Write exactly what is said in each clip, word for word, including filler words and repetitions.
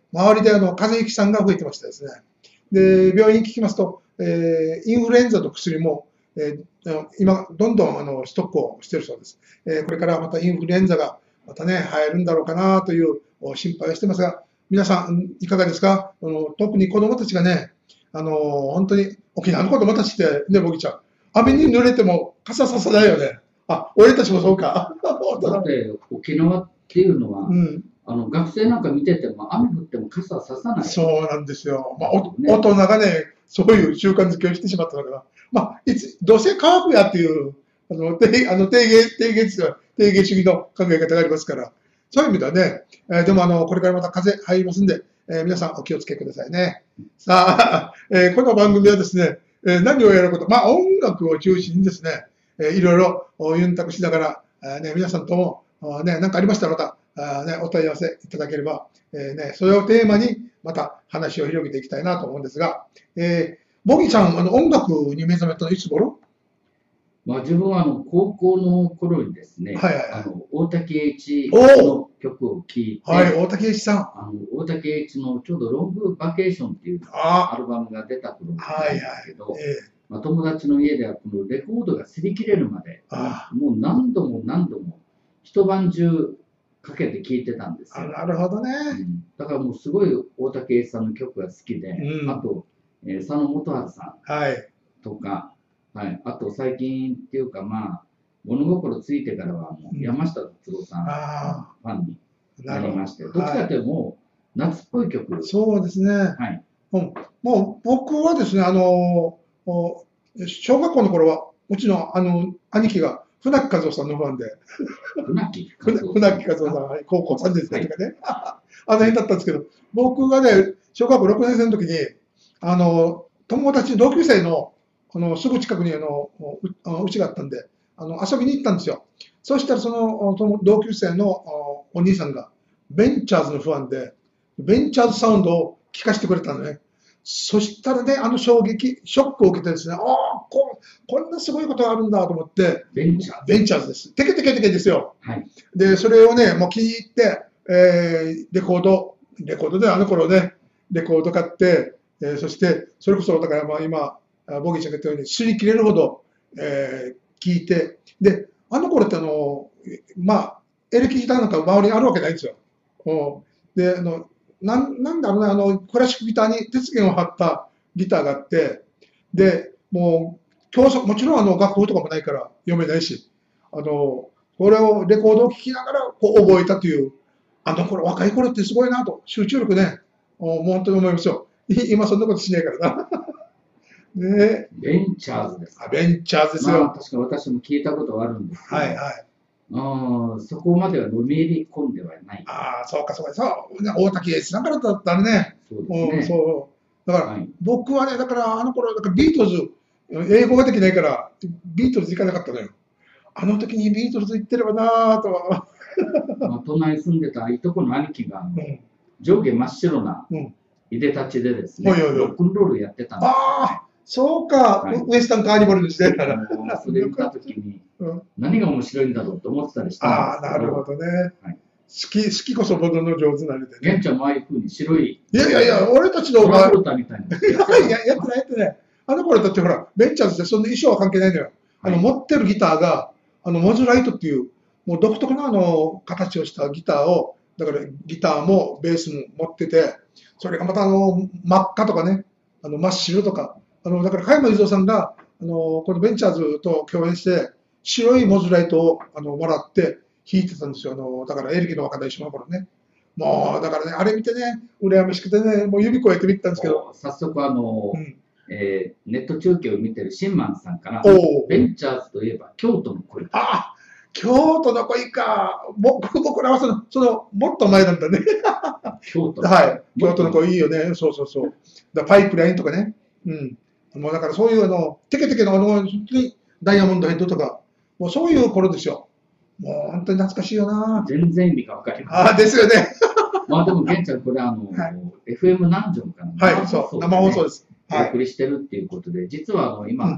周りであの風邪ひきさんが増えてましてですね。で、病院に聞きますと、えーインフルエンザの薬も、えー今、どんどんあのストックをしているそうです。えーこれからまたインフルエンザがまたね、流行るんだろうかなというお心配をしてますが、皆さん、いかがですか？あの特に子供たちがね、あの本当に沖縄の子供たちってね、ボギちゃん、雨に濡れても傘ささないよね。あ、俺たちもそうか。 だって沖縄っていうのは、 うん、 あの学生なんか見てても雨降っても傘はささない。 そうなんですよ。まあ、おね大人がね、そういう習慣づけをしてしまったのかな。まあ、いつ、どうせ乾くやっていう、あの、低あの低減、低減値は低減主義の考え方がありますから、そういう意味ではね、えーでもあの、これからまた風入りますんで、えー皆さんお気をつけくださいね。さあ、えーこの番組はですね、えー何をやること、まあ、音楽を中心にですね、えーいろいろおユンタクしながら、えーね、皆さんとも、あね、何かありましたらまた、あね、お問い合わせいただければ、えーね、それをテーマにまた話を広げていきたいなと思うんですが、えーボギーちゃん、あの音楽に目覚めたのいつ頃？ まあ、自分はあの高校の頃にですね、 はいはいはいあの大竹栄一おーの曲を聴いて、 はい、大竹栄一さん。 あの大竹栄一のちょうどロングバケーションっていうあアルバムが出た頃なんはいはい。 ですけど、 えまあ、友達の家ではこのレコードが擦り切れるまで、 ー、あもう何度も何度も一晩中かけて聴いてたんですあ、 よ。 なるほどね。 うんだからもうすごい大竹栄一さんの曲が好きで、 うんあと、えー佐野元春さんはい。 とか、はい、あと最近っていうかまあ、物心ついてからはもう山下達郎さんのあファンにあ、なるほど。 なりまして、どっちかというともう夏っぽい曲、 そうですね。 はい、 もう、もう僕はですね、あの、お小学校の頃は、うちのあの兄貴が船木和夫さんのファンで、 船木和船夫船木和夫さん、はい高校さんねん生とかね、あの辺だったんですけど、僕がね、小学校ろくねん生の時に、あの、友達、同級生の、あの、すぐ近くにあの、うあの家があったんで、あの、遊びに行ったんですよ。そしたらその、その同級生のおお兄さんが、ベンチャーズのファンで、ベンチャーズサウンドを聞かせてくれたのね。そしたらね、あの衝撃、ショックを受けてですね、ああ、ここんなすごいことがあるんだと思って、 ベンチャーズ、 ベンチャーズです。テケテケテケですよ。 はい、 で、それをね、もう聞いて、えーレコード、レコードであの頃ね、レコード買って、えーそして、それこそ、だからまあ今、あボギーちゃんが言ったように、擦り切れるほど、えー聞いて、で、あの頃ってあの、まあ、エレキギターなんか周りにあるわけないんですよ。うんで、あの、なんなんだろうね、あの、クラシックギターに鉄弦を張ったギターがあって、で、もう、教則、もちろんあの楽譜とかもないから読めないし、あの、これをレコードを聴きながらこう覚えたという、あの頃、若い頃ってすごいなと、集中力ね、もう本当に思いますよ。い今そんなことしないからな。ねえ、 ベンチャーズですか。 あベンチャーズですまあ、 よ。 確か私も聞いたことはあるんですけど、 はいはい。 あーそこまではのめり込んではない。 ああ、そうかそうか、そう、ね大竹栄一さんからだったらね、 そううん、 ですね。 そう。だから、 はい、 僕はね、だからあの頃、だからビートルズ、英語ができないから、ビートルズ行かなかったのよ。あの時にビートルズ行ってればなぁとは。 まあ、都内に住んでたいとこの兄貴があのうん。 上下真っ白なうん。 いでたちでですね、 おいおいおいロックンロールやってたんですよああ、そうか、 はいウエスタンカーニバルの時代から。 もうそれ見たときにうん、 何が面白いんだろうと思ってたりしたんああ、 ですけど、 なるほどね。 はい好き、好きこそボドの上手なれでね。 玄ちゃんもああいう風に白いいやいやいや、俺たちのトラ場合、 クターみたいなのやっていや、 たんですやってないやってない。あの頃だってほら、ベンチャーズってそんな衣装は関係ないのよ。あの、 はい持ってるギターが、あの、モズライトっていう、もう独特なあの、形をしたギターを、だからギターもベースも持ってて、それがまたあの、真っ赤とかね、あの、真っ白とか、あの、だから加山雄三さんが、あの、このベンチャーズと共演して、白いモズライトを、あの、もらって弾いてたんですよ。あの、だからエレキの若大将の頃ね。もう、だからね、あれ見てね、羨ましくてね、もう指越えて見てたんですけど、 早速あの、 うん。 えーネット中継を見てるシンマンさんから、 おお。 ベンチャーズといえば京都の恋。 あ、京都の恋か。僕、僕らはその、その、もっと前なんだね。 京都はい。京都の恋いいよね。そうそうそう。だパイプラインとかね。うん。もうだからそういうあの、テケテケのあの、本当にダイヤモンドヘッドとか、もうそういう頃ですよ。もう本当に懐かしいよな。 全然意味がわかりません。 ああ、ですよね。 まあでも、玄ちゃん、これあの、 はいエフエム 南城からはい、そう。生放送です。 おはい。 送りしてるっていうことで、実はあの今、 うん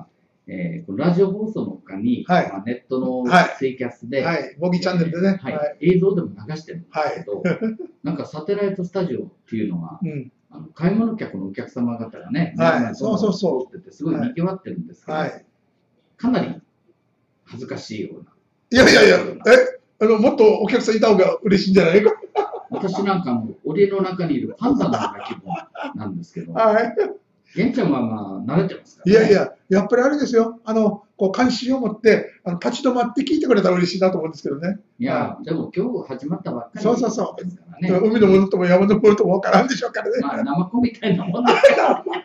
えー、このラジオ放送の他に、 はいまあ、ネットのはいツイキャスで、 はい、ボギーチャンネルでね。 はいはい。 映像でも流してるんですけど、なんかサテライトスタジオっていうのは、 うん。 あの買い物客のお客様方がね、 はい皆さんそうそうそう通ってて、すごい賑わってるんですけど、 はい。 かなり恥ずかしいような。 いやいやいや、え、あの、もっとお客さんいた方が嬉しいんじゃないか。 私なんかも、檻の中にいるパンダのような気分なんですけど、 はい。 玄ちゃんはまあ、慣れてますからね。 いやいや、やっぱりあれですよ。あの、こう、関心を持って、あの、立ち止まって聞いてくれたら嬉しいなと思うんですけどね。 いや、でも今日始まったばっかりそうそうそうですからね。 海のものとも山のものともわからんでしょうからね。 まあ、ナマコみたいなもんですけど。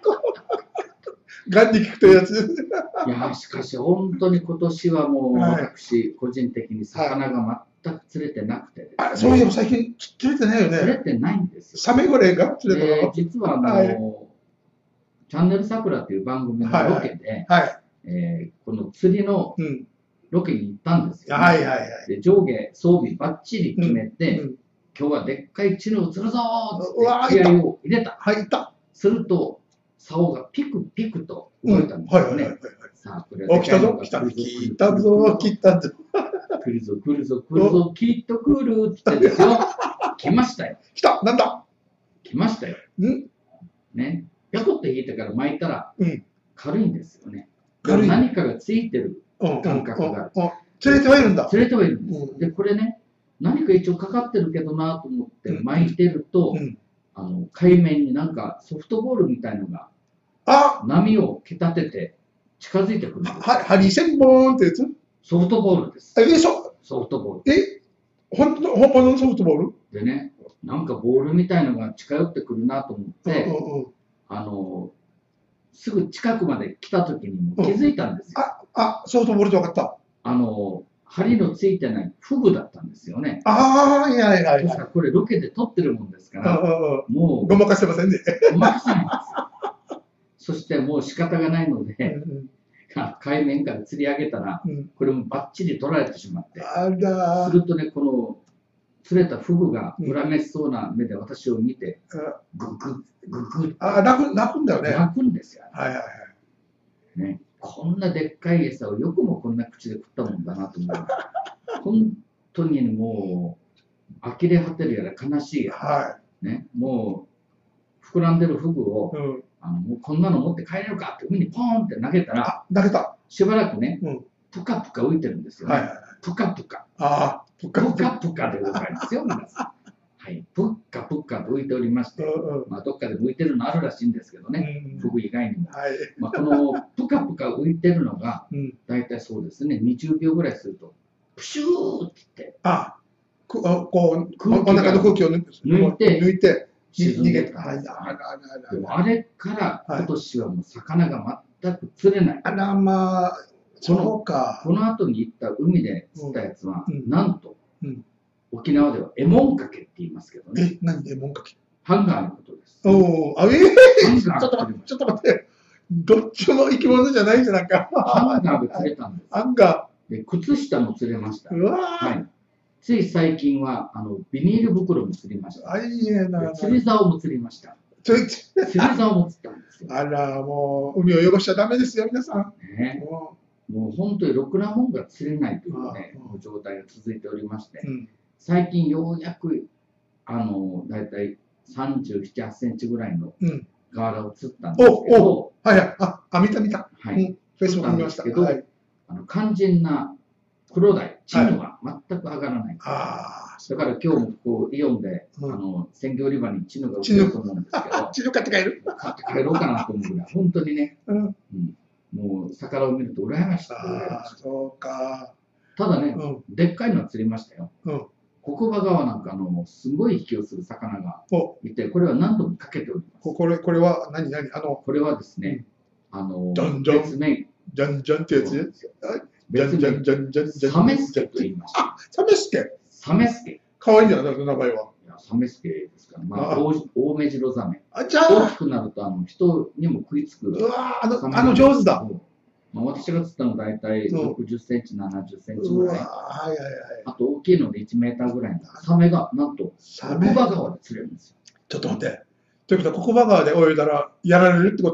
ガンに聞くというやつです。 いや、しかし本当に今年はもう、 はい私、個人的に魚が全く釣れてなくてですね、 あ、そういえば最近釣れてないよ釣れね。 てないんですよ。 サメぐらいが釣れたでの。 実はあの、 はいチャンネル桜っていう番組のロケで、 はい。 えーこの釣りのうん。 ロケに行ったんですよ、 はいはいはい。 で上下装備ばっちり決めて、 うん。 今日はでっかいチヌを釣るぞうわーーって気合を入れた。 はい、いた。 すると、竿がピクピクと動いたんですよね。 はいはいはいはい。 さあ、これお、来たぞ、来たぞ、来たぞ、来たぞ。 来るぞ、来るぞ、来るぞ、きっと来るって言ってですよ。来ましたよ。 来た、なんだ。 来ましたよ。 んね。ぴょこって引いてから巻いたらうん。 軽いんですよね。 軽い何かがついてるうん。 感覚がある。 うん。うん釣れてはいるんだ。 釣れてはいるんです。 うんで、これね、何か一応かかってるけどなと思って巻いてると、 うん。 あの海面になんかソフトボールみたいのがあ、 波を蹴立てて近づいてくるんです。 は、ハリセンボーンってやつソフトボールです。 え、そ、 ソフトボール。 え、本当の、本物のソフトボールでね、なんかボールみたいのが近寄ってくるなと思って、 うんうんうん。 あの、すぐ近くまで来た時にも気づいたんですよ。 あ、あ、ソフトボールって分かった。 あの、針のついてないフグだったんですよね。 ああ、いやいやいや。 確かこれロケで撮ってるもんですかうんら、 うんうん。 もうごまかせませんね。 ごまかせないんですよ。そしてもう仕方がないのうで、 ん海面から釣り上げたら、 うん。 これもバッチリ取られてしまって、 あらー。 するとね、この釣れたフグが恨めしそうな目で私を見て、グググググあ、泣く、泣くんだよね。はい泣くんですよ。 はいはい。 ね、こんなでっかい餌をよくもこんな口で食ったもんだなと思う。本当にもう、呆れ果てるやら悲しいやら、 はね、もう、膨らんでるフグを、 い。うん。 あのもうこんなの持って帰れるかって海にポーンって投げたら、 あ、投げた。 しばらくね、 うんぷかぷか浮いてるんですよね。 はいはいはい。 ぷかぷか。 ああ、ぷっかぷぷか。 かぷかでございますよ、皆さん。はい。ぷっかぷっかと浮いておりましうて、 んうん。 まあ、どっかで浮いてるのあるらしいんですけどね、 うんフグ以外にも。 はい。 まあ、このぷかぷか浮いてるのが、 うん。 大体そうですね、にじゅうびょうぐらいすると、プシューって言ってあ、くあこう、 空気がお腹の空気を抜いて、 抜いて抜いて、 沈んで逃げた。はい。 たんですよあらあらあらでもあれからはい今年はもう魚が全く釣れない。 あら、まあ、そうか。 この後に行った海で釣ったやつは、 うんなんと、 うん沖縄ではエモンかけって言いますけどね、 え、何で、もんかけ。 ハンガーのことです。 おお、あ、ええハンガーちょっと待って、ちょっと待って。どっちも生き物じゃないじゃん、なんか。 ハンガーが釣れたんです。 ハンガで、靴下も釣れました。 ー。うわー。 はい。つい最近は、あの、ビニール袋も釣りました。 あ、いいねな。 で釣り竿も釣りました。 ちょいちょい釣り竿も釣ったんですよ。 あら、もう、海を汚しちゃダメですよ、皆さん。 ね、 ももう本当にろくなもんが釣れないというねああ、 状態が続いておりましてう、、うん。 最近ようやく、あの、だいたいさんじゅうなな、はちセンチぐらいのうん。 ガーラを釣ったんですけおど、 はいはい。あ、あ、見た見た。うん。 はい、 フェイスブック見ました。 そうなんですけどはい。 あの肝心な黒鯛、チヌが全く上がらない。 ああ、 だから今日もこうイオンで、 うんあの鮮魚売り場にチヌが売ってると思うんですけど、 チヌ買って帰る買って帰ろうかなと思うぐらい、本当にね、 うん。 うん、もう魚を見ると羨ましくて羨ああ、 ましくてそうか。 ただね、 うん。 でっかいのは釣りましたよ。 うん。 黒馬川なんかあのすごい引きをする魚がお、 いて、これは何度もかけております。 ここれ、これは何、何あの、 これはですね、あのじゃんじゃん別名、 じゃんじゃんってやつね。じゃ別名、 んじゃんじゃんじゃんじゃん。 サメスケと言いました。 あ、サメスケ。 サメスケ。 かわいいんじゃない名前は。 いやサメスケですから、まあ、 あ大大目白ザメ。 あ、じゃあ、 大きくなるとあの人にも食いつく。 うわーあの、 サメあの上手だ。 そうまあ、私が釣ったの大体うんろくじゅっセンチ、ななじゅっセンチうわーぐらい。 はいはいはい。 あと大きいのでいちメーターぐらいのサメがなんとサメ黒馬川で釣れるんですよ。 ちょっと待って。ということは、黒馬川で泳いだらやられるってこと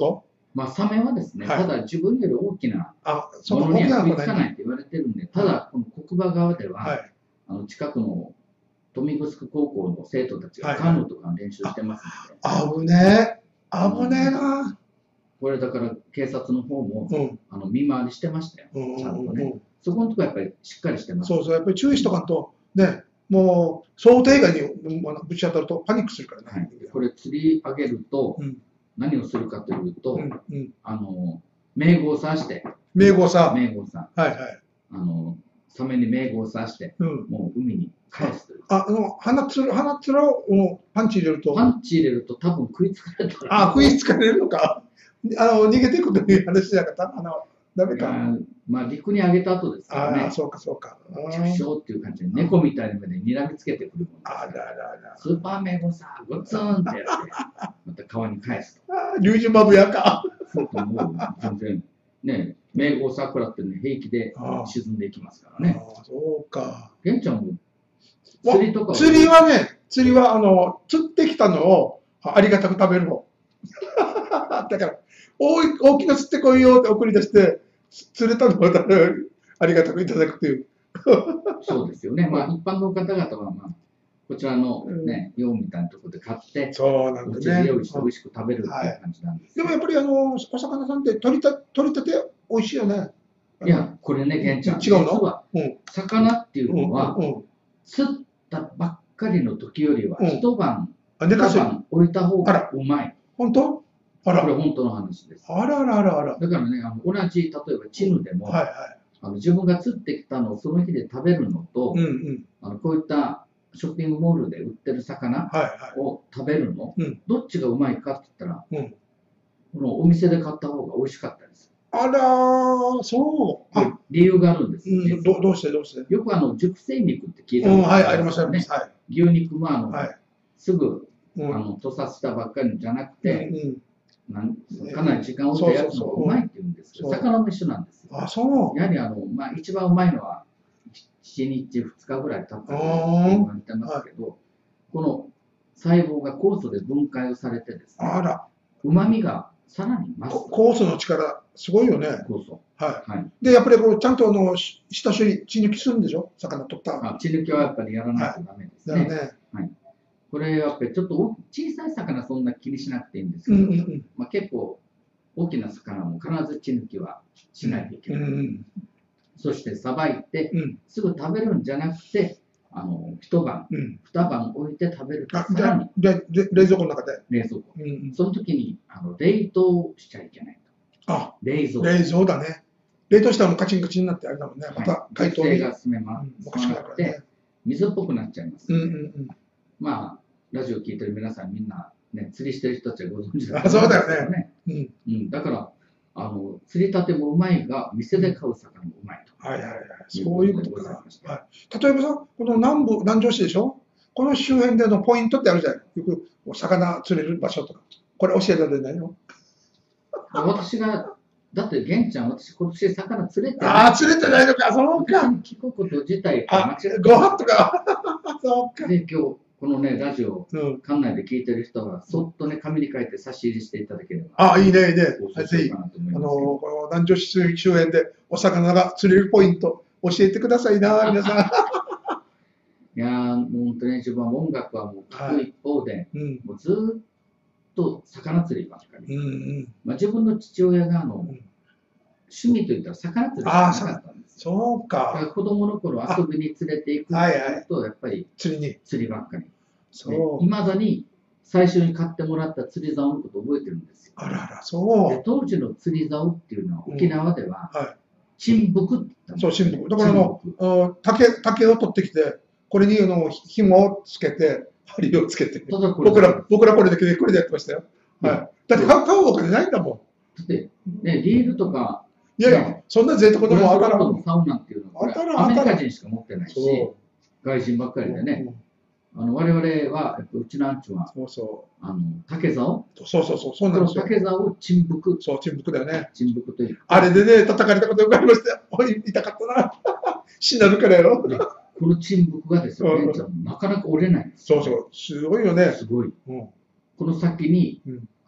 まあ、サメはですね、 はいただ自分より大きなあ、そものにの大きなは食いつかのがない。 ないと言われてるんで、ただ、この国場側では、 はい。 あの近くの豊見城高校の生徒たちはいがカヌーとかの練習してますので、 危ねえ。危ねえな。 これだから警察の方も、 うん。 あの見回りしてましたよ、 うんちゃんとね。 うんうん。 そこのところやっぱりしっかりしてます。 そうそう、やっぱり注意しとかんと、ね、もう想定外にうんあのぶち当たるとパニックするからはいね。、 これ釣り上げるとうん何をするかというと、 うんうん。 あの名号を刺して、 名号さ、 名号さ、 はいはい。 あのサメに名号を刺して、 うん。 もう海に返すという。 あ、あの、鼻つる、鼻つらをもうパンチ入れると、 パンチ入れると多分食いつかれたら。 あ、食いつかれるのか。あの、逃げていくという話だから、あの、ダメか。 いやまあ陸に上げた後ですからねああ、、そうかそうか。あ着床っていう感じで猫みたいな目で睨みつけてくるもんですあからららら。 スーパー名号さ、ゴツンってやって、また川に返すと。 あー、龍神マブやか。 そうともう全然、ね、名号桜って、ね、平気で沈んでいきますからね。 ああ、そうか。 玄ちゃんも釣りとかは釣りはね、釣りは、あの、釣ってきたのをありがたく食べる方。だから、大い大きな釣ってこいよって送り出して、釣れたのをありがたくいただくという。 そうですよね。まあ一般の方々は、まあ、こちらのね、用みたいなところで買って、 そうなんお家でだね。 用意して美味しく食べるっていう感じなんですよ。 でもやっぱりあの、お魚さんって取りた取りたて美味しいよね。 いや、これね、玄ちゃん、 違うの実はうん。 魚っていううんのは、 うんうん。 釣ったばっかりの時よりは、 うん一晩、 あ、寝かせる。 二晩置いた方あらがうまい。 本当あら。 これ本当の話です。 あらあらあらあら。 だからね、あの同じ、例えばチヌでも、 はいはい。 あの自分が釣ってきたのをその日で食べるのと、 うんうん。 あのこういったショッピングモールで売ってる魚はいはい。 を食べるの、 うんどっちがうまいかって言ったら、 うんこのお店で買った方が美味しかったです。 あらー、そう。あ、 理由があるんですよ、 うん、どどうしてどうしてよくあの熟成肉って聞いたうん、 ことはい、あります、あよねります。。はい。 牛肉もあの、 はい。 すぐうん。 あの屠殺したばっかりのじゃなくうんて、 うん。 なんかなり時間を置いたやつの方がうまいって言うんですけど、 そうそうそう魚も一緒なんですよ。 あ、そう。 やはりあの、まあ、一番うまいのは、いちにち、ふつかぐらい経ったと言われてますけど、この細胞が酵素で分解をされてですね、 あら、 うまみがさらに増す。 こ酵素の力、すごいよね。 酵素。 ははい。 い。で、やっぱりこうちゃんとあのし下処理、血抜きするんでしょ魚取ったら。 あ血抜きはやっぱりやらないとダメですね。 だよね。 これやっぱりちょっと大小さい魚そんな気にしなくていいんですうけど、 んうんうん。 まあ、結構大きな魚も必ず血抜きはしないといけない。 うんうんそしてさばいて、 うん。 すぐ食べるんじゃなくて、あの一晩、 うん。 二晩置いて食べるとあ、じゃさらにあ、じゃあれ冷蔵庫の中で。 冷蔵庫。 うんうん。 その時にあの冷凍しちゃいけないと。 あ、 冷蔵。 冷蔵だね。冷凍したらもうカチンカチンになってあれだもんね。また解凍に。 熟成が進めまうんおかしくなるからね。 水っぽくなっちゃいますうんので、 うんうん。 まあ、ラジオ聞いてる皆さんみんな、ね、釣りしてる人たちはご存知だあそうだよねと思うんですうん。 けどね。うん、だからあの、釣りたてもうまいが、店で買う魚もうまいと。 はいはいはい。そういうことございかましたな。はい。例えばさ、この南部、南城市でしょこの周辺でのポイントってあるじゃない。よくお魚釣れる場所とか。これ教えてくれないの？ 私が、だって、玄ちゃん、私今年魚釣れてない。 ああ、釣れてないのか。そうか。 聞くこと自体があ間違って、 ご飯とか。そうか。 で、今日、このね、ラジオ、 うん。 館内で聞いてる人は、そっとね、紙に書いて差し入れしていただければ。 あ、いいね、いいね。 そうぜひしようか、なと思いあの、 ますけど。 この南城市周辺でお魚が釣れるポイント、教えてくださいな、皆さいやー、もう本当に自分は音楽はもう聞く一方で、 ん。うん。 もうずーっと魚釣りばっかり。 うんうん。 まあ、自分の父親があの、 うん趣味といったら魚釣りしかなかったんですよ。 そうだからか。 子供の頃遊びに連れて行くってはいはいいうと、やっぱり釣りに。 釣りばっかり。 そうい。まだに最初に買ってもらった釣り竿のこと覚えてるんですよ。 あらら、そでう。 当時の釣り竿っていうのは沖縄では、 はい。 沈木って言ったんですそう、 よ新聞。だからあの、あ竹、竹を取ってきて、これにあの紐をつけて、針をつけて、 ただこれ、 僕ら、僕らこれでこれでやってましたよ。はい。だって買う買うお金ないんだもん。 だって、ね、リールとか、 いやいや、そんな贅沢でもわからん。 のサウナっていうのは、これ当たらんアメリ当たらんカ人しか持ってないし、 そ外人ばっかう。 りでね、あの我々は、やっぱうちのアンチは、 そうそあの竹竿、 う。そうそうそう、そうこのなんですよ。 竹竿を沈木、 そう、沈黙だよね。 沈木という。 あれでね、叩かれたことよくありましたよ。おい、痛かったな。死なるからよ。 でこの沈木がですよ、 うんね、なかなか折れないんですよ。 そうそう、すごいよね。 すごい。 うん。 この先に、 うん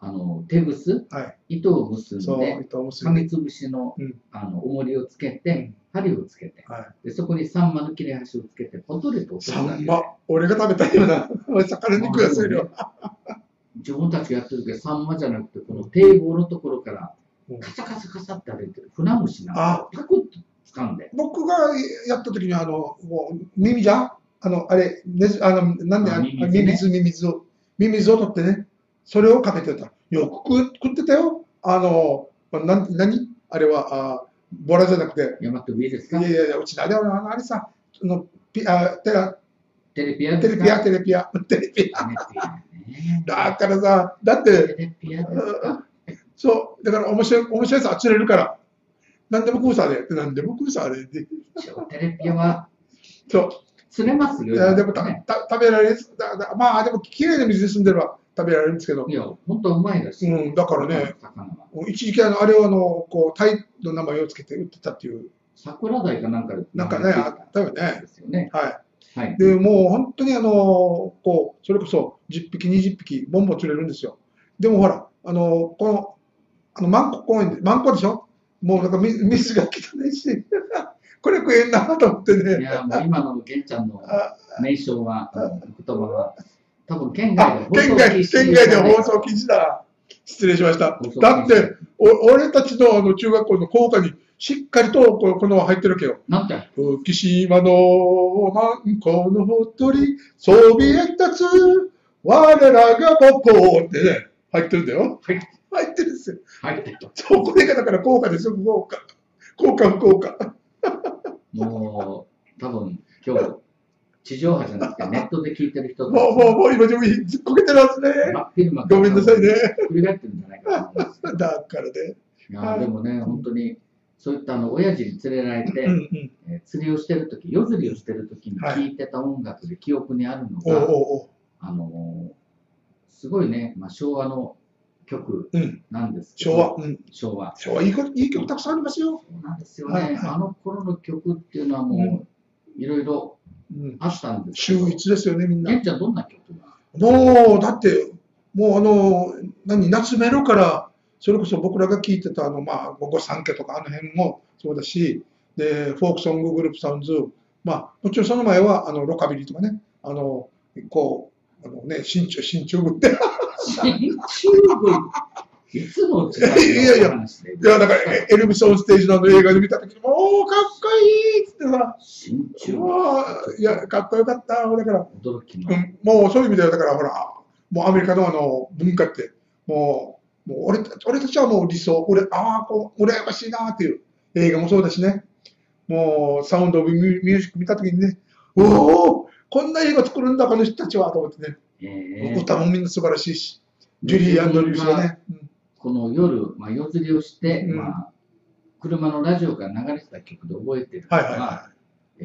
あの手ぐす、 はい。 糸を結んそう、 で、 糸を結んで。 紙つぶしのうん。 あの重りをつけて、針をつけて、 はい。 でそこにサンマの切れ端をつけて、ポトリと落とすだけで。 サンマ。俺が食べたような魚肉がするよ。 自分たちがやってる時はサンマじゃなくて、この堤防のところからカサカサカサって歩いてる船虫なんかをパクッと掴んで。 僕がやった時に、あの、もう耳じゃあの、あれ、ねず、あの、なんで、あミミズ、ミミズを、ミミズを取ってね、それをかけてた。よく食ってたよ。あの、な、なにあれは、あボラじゃなくて。 ヤマトビですか？ いやいやいや、うちのあれは、あれさ、あの、ピあテラテレピアテレピア、テレピア、テレピア。だからさ、だって、 テレピアですか？ そう、だから面白い、面白いさ、釣れるから。何でも食うさで、何でも食うさで。テレピアは、 そう。 釣れますよ。 でもたた食べられるだだ、まあでもきれいな水で住んでれば食べられるんですけど。 いや、本当うまいです。 うん、だからね、一時期あの、あれをあの、こう、タイの名前をつけて売ってたっていう。 桜鯛かなんかで。 なんかね、あったよね。 ですよね。 はい。 はい。 で、もう本当にあの、こう、それこそじゅっぴき、にじゅっぴき、ボンボン釣れるんですよ。でもほら、あの、この、あの、マンコ公園で、マンコでしょ？もうなんか水が汚いし。これ食えんなと思ってね。 いや、もう今の玄ちゃんの名称は、言葉は、多分県外で放送禁止。 県外で放送禁止だ。失礼しました。だって、お俺たちのあの中学校の校歌にしっかりとこのこの入ってるわけよ。 なんて浮島のマンコのほとり、そびえ立つ、我らがポポってね、入ってるんだよ。 はい。 入ってるんですよ。 入ってると。 そう、これがだから校歌ですよ、校歌。校歌、校歌。 もう、多分今日、地上波じゃなくてネットで聞いてる人もう、もう、もう今でもずっこけてますね。ごめんなさいね。 振り返ってるんじゃないかと思います。 だからね。 いや、でもね、本当に、そういったあの、親父に連れられて、うんうんえー、釣りをしてるとき、夜釣りをしてるときに聴いてた音楽で記憶にあるのが、はい、おうおうあのー、すごいね、まあ、昭和の曲なんですけど、 うん、昭和、うん、 昭和。 昭和いい、いい曲たくさんありますよ。 そうなんですよね。はいはい、あの頃の曲っていうのはもう、いろいろあったんですけど。 秀逸ですよね、みんな。 玄ちゃんどんな曲が？ もう、だって、もうあの、何、夏メロから、それこそ僕らが聴いてたあの、まあ、ご三家とかあの辺もそうだし、で、フォークソンググループサウンズ、まあ、もちろんその前は、あの、ロカビリーとかね、あの、こう、あのね、新中、新中部って。 新中部いつの時代の話で。 いやいや、いや、だから、エルビス・オンステージのあの映画で見たときに、おー、かっこいいっつってさ、 新中部いや、かっこよかった、だから、 驚きの、 うん、もうそういう意味では、だからほら、もうアメリカのあの文化って、もう、もう俺俺たちはもう理想、俺、ああ、こう、羨ましいなっていう映画もそうだしね、もう、サウンド・オブ・ミュージック見たときにね、おお、こんな映画作るんだ、この人たちは、と思ってね、えー、歌もみんな素晴らしいし、ジュリー・アンドリュースがね。 この夜、まあ、夜釣りをして、うん、まあ、車のラジオから流れてた曲で覚えてるのが、はいはいはい、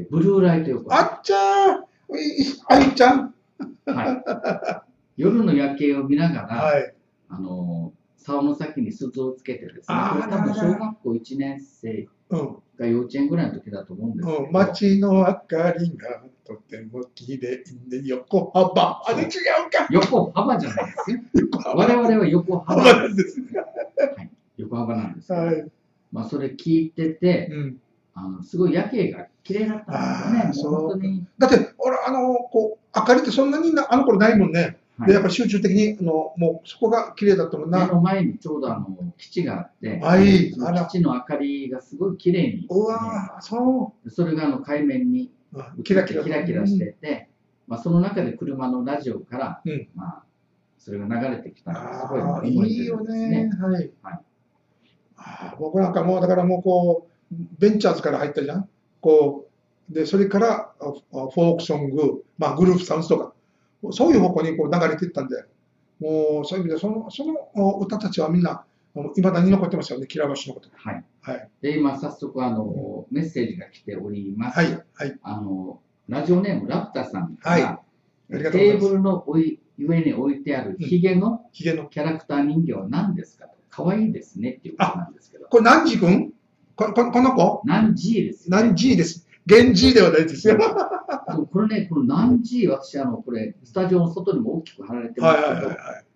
ブルーライト横あっちゃー、あいちゃん。 はい、夜の夜景を見ながら、 はい、 あの竿の先に鈴をつけてですね、これ多分小学校いちねん生が幼稚園ぐらいの時だと思うんですけど、うん、 街の明かりがとても綺麗で横幅、あれ違うか。 横幅じゃないですよ。我々は横幅なんです。はい、横幅なんですけど、はい、まあそれ聞いてて、うん、あのすごい夜景が綺麗だったんですよね。本当に。 だって俺あのこう明かりってそんなにあの頃ないもんね。はい、でやっぱり集中的にあのもうそこが綺麗だったもんな。 目の前にちょうどあの基地があって、 はい、 その基地の明かりがすごい綺麗に、 うわそう。 それがあの海面にキラキラキラキラしてて、うん、まあその中で車のラジオから、うん、まあそれが流れてきたのがすごい思い出ですね。いいよね。 はい。はい、あ僕なんかもうだからもうこうベンチャーズから入ったじゃん。こうでそれからフォークソング、まあグループサウンズとか。そういう方向にこう流れていったんで、もうそういう意味でその、その歌たちはみんな、いまだに残ってますよね、キラバシのこと。 はい。はい、で、今、早速あの、メッセージが来ております。 はい。はい。 あの、ラジオネーム、ラプタさんから、はい、ありがとうございます。テーブルの上に置いてあるヒゲのキャラクター人形は何ですかと。かわいいですねっていうことなんですけど。 これ、ナンジ君こここの子ナンジーです、 ね。ナンジーです。現ジーではないですよ。 これね、このナンジー、私、あの、これ、スタジオの外にも大きく貼られてますけど、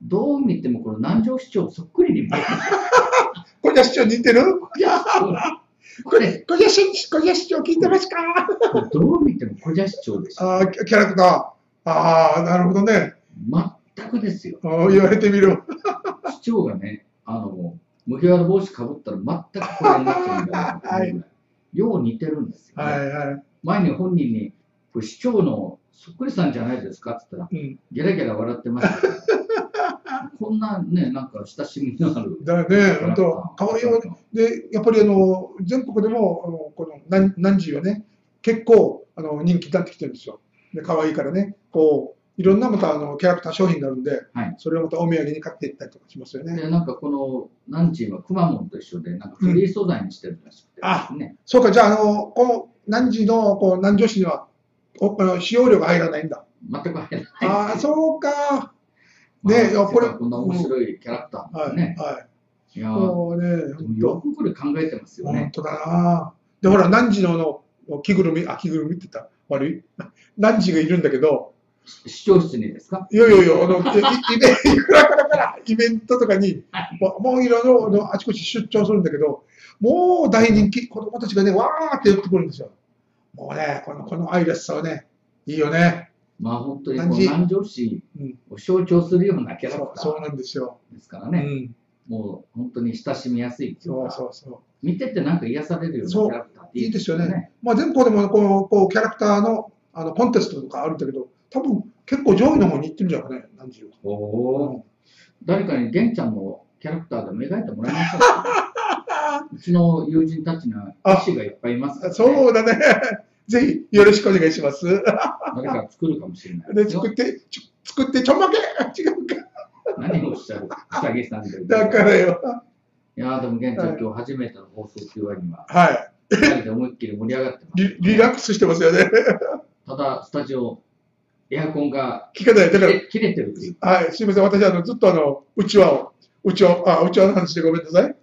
どう見てもこの南城市長そっくりに見える。 小田市長似てる？これ、小田市長聞いてますか？ どう見ても小田市長でしょ。 ああ、キャラクター。ああ、なるほどね。 全くですよ。 言われてみる。 市長がね、あの、麦わら帽子かぶったら全くこれになっちゃうんだよ。はい。よう似てるんですよ、ね。はいはい。前に本人に、これ市長のそっくりさんじゃないですかって言ったら、うん、ギャラギャラ笑ってましたけど。こんなね、なんか親しみのある。 だね、本当、かわいいよ。で、やっぱりあの、全国でも、あのこの南南寺はね、結構あの人気になってきてるんですよ。で、かわいいからね、こう、いろんなまたあのキャラクター商品になるんで、はい、それをまたお土産に買っていったりとかしますよね。 で、なんかこの南寺はくまモンと一緒で、なんかフリー素材にしてるらしくて、ね、 あ、そうか、じゃあ、あの、この南寺のこう南城市には、おあの使用料が入らないんだ。 全く入らない。 ああ、そうか。 ね、これ、こんな面白いキャラクターなんですね。はい。はい、いやー、よくこれ考えてますよね。 本当だな。で、ほら、南寺の着ぐるみ、あ、着ぐるみって言った悪い南寺がいるんだけど、 視聴室にですか？ いやいやいや、あの、イベントだから、イベントとかに、もういろいろあちこち出張するんだけど、もう大人気、子供たちがね、わーって言ってくるんですよ。もうね、この、この愛らしさはね、いいよね。 まあ本当にこの南城市を象徴するようなキャラクター、うん、 そうなんですよ。 ですからね、うん、もう本当に親しみやすいっていうか、そうそうそう、見ててなんか癒されるようなキャラクターっていいですよね。いいですよね。まあ全国でもこのこうキャラクターのあのコンテストとかあるんだけど、多分結構上位の方に行ってるんじゃないかね、南城。おお、うん、誰かに玄ちゃんのキャラクターでも描いてもらいましょうか、ね。うちの友人たちの絵師がいっぱいいますから、ね。 そうだね。ぜひよろしくお願いします。 誰か作るかもしれないで作って、作ってちょんまげ違うか。 何をおっしゃるうさぎさんで。 だからよ。 いやでも現在、はい、今日初めての放送っていう割には、はい。ふたりで思いっきり盛り上がってます、 ねリ。リラックスしてますよね。 ただ、スタジオ、エアコンが切れ切れてるっていう。 はい、すみません。私、あの、ずっとあの、うちわを、うちわ、あ、うちわの話でごめんなさい。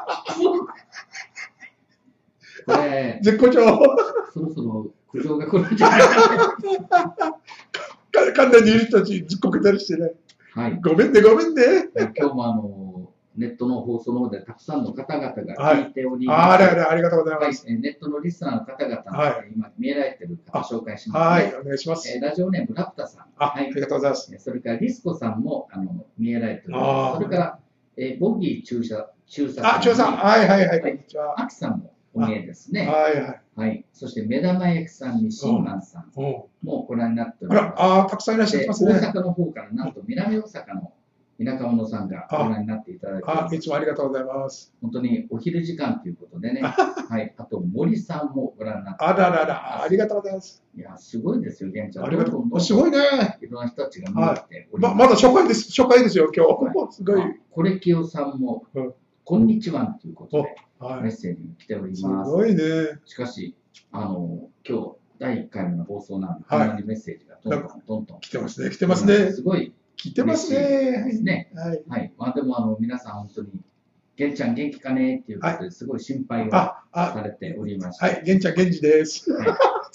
これ、 絶好調。 そろそろ苦情が来るんじゃないかな。 簡単にいる人たちずっこけたりしてね。はい。ごめんね、ごめんね。 今日もあの、ネットの放送の方でたくさんの方々が聞いております。 はい、あれあれ、ありがとうございます。 はい、ネットのリスナーの方々の、はい、今見えられている方紹介します、 ね。はい、お願いします。 えー、ラジオネームラプタさん。 あ、はい、ありがとうございます。 それからリスコさんもあの見えられている。それから、えー、ボギー中佐中佐さん。あ、中佐さん。はいはいはい、こんにちは。 アキさんもお見えですね。 はいはい。 はい。そして目玉焼きさんにシーマンさんもご覧になっております。 ああ、たくさんいらっしゃいますね。 大阪の方からなんと南大阪の田舎者さんがご覧になっていただいてます。 あ、いつもありがとうございます。 本当にお昼時間ということでね。はい。あと森さんもご覧になっていただいてます。 あららら、ありがとうございます。 いや、すごいですよ、現地は。 ありがとう。すごいね。 いろんな人たちが見に来ております。まだ初回です。初回ですよ、今日。すごい。 コレキオさんも、こんにちはということで。メッセージに来ております。 すごいね。 しかし、あの、今日、だいいっかいめの放送なので、こんなにメッセージがどんどんどんどん来てますね、来てますね。 すごい。 来てますね。 ですね。はい。はい。まあでも、あの、皆さん本当に、玄ちゃん元気かねっていうことですごい心配をされておりました。 はい、玄ちゃん元気です。はい、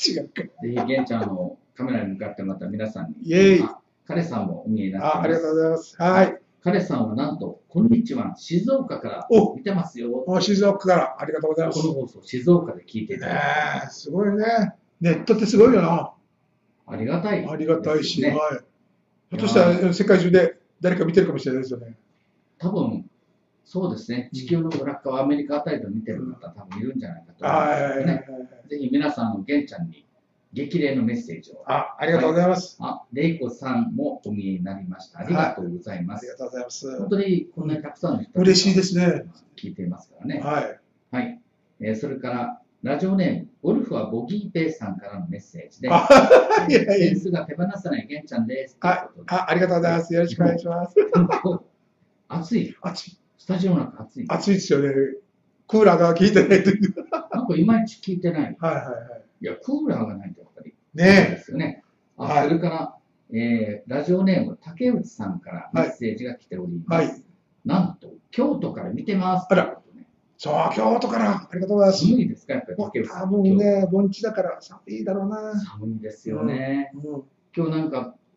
違うか。 ぜひ、玄ちゃんのカメラに向かってまた皆さんに。 イェイ。 彼さんもお見えになってます。 あ、ありがとうございます。はい。 彼さんはなんと、こんにちは、静岡から見てますよ。 お、静岡から、ありがとうございます。 この放送、静岡で聞いていただいて。 えー、すごいね。ネットってすごいよな。 ありがたい、 ありがたいし、はい。ひょっとしたら世界中で誰か見てるかもしれないですよね。 多分、そうですね。地球の裏側、アメリカあたりで見てる方、多分いるんじゃないかと思いますね。ぜひ皆さんの玄ちゃんに激励のメッセージを。 あ、ありがとうございます。 あ、レイコさんもお見えになりました。ありがとうございます。 ありがとうございます。 本当にこんなにたくさんの人が嬉しいですね。 聞いていますからね。 はい。 はい。えー、それから、ラジオネーム、ゴルフはボギーペイさんからのメッセージで、センスが手放せない玄ちゃんです。 あ、ありがとうございます。よろしくお願いします。 暑い。 暑い。 スタジオの中暑い。 暑いですよね。クーラーが効いてないという。 なんかいまいち効いてない。 はいはいはい。 いや、クーラーがないとやっぱり。 ねえ。 ですよね。あ、はい、それから、えー、ラジオネーム、竹内さんからメッセージが来ております。はいはい、なんと、京都から見てます。 あら。そう、京都から。ありがとうございます。 寒いですか、やっぱり竹内さん。 多分ね、盆地だから寒いだろうな。 寒いですよね。うんうん、今日なんか、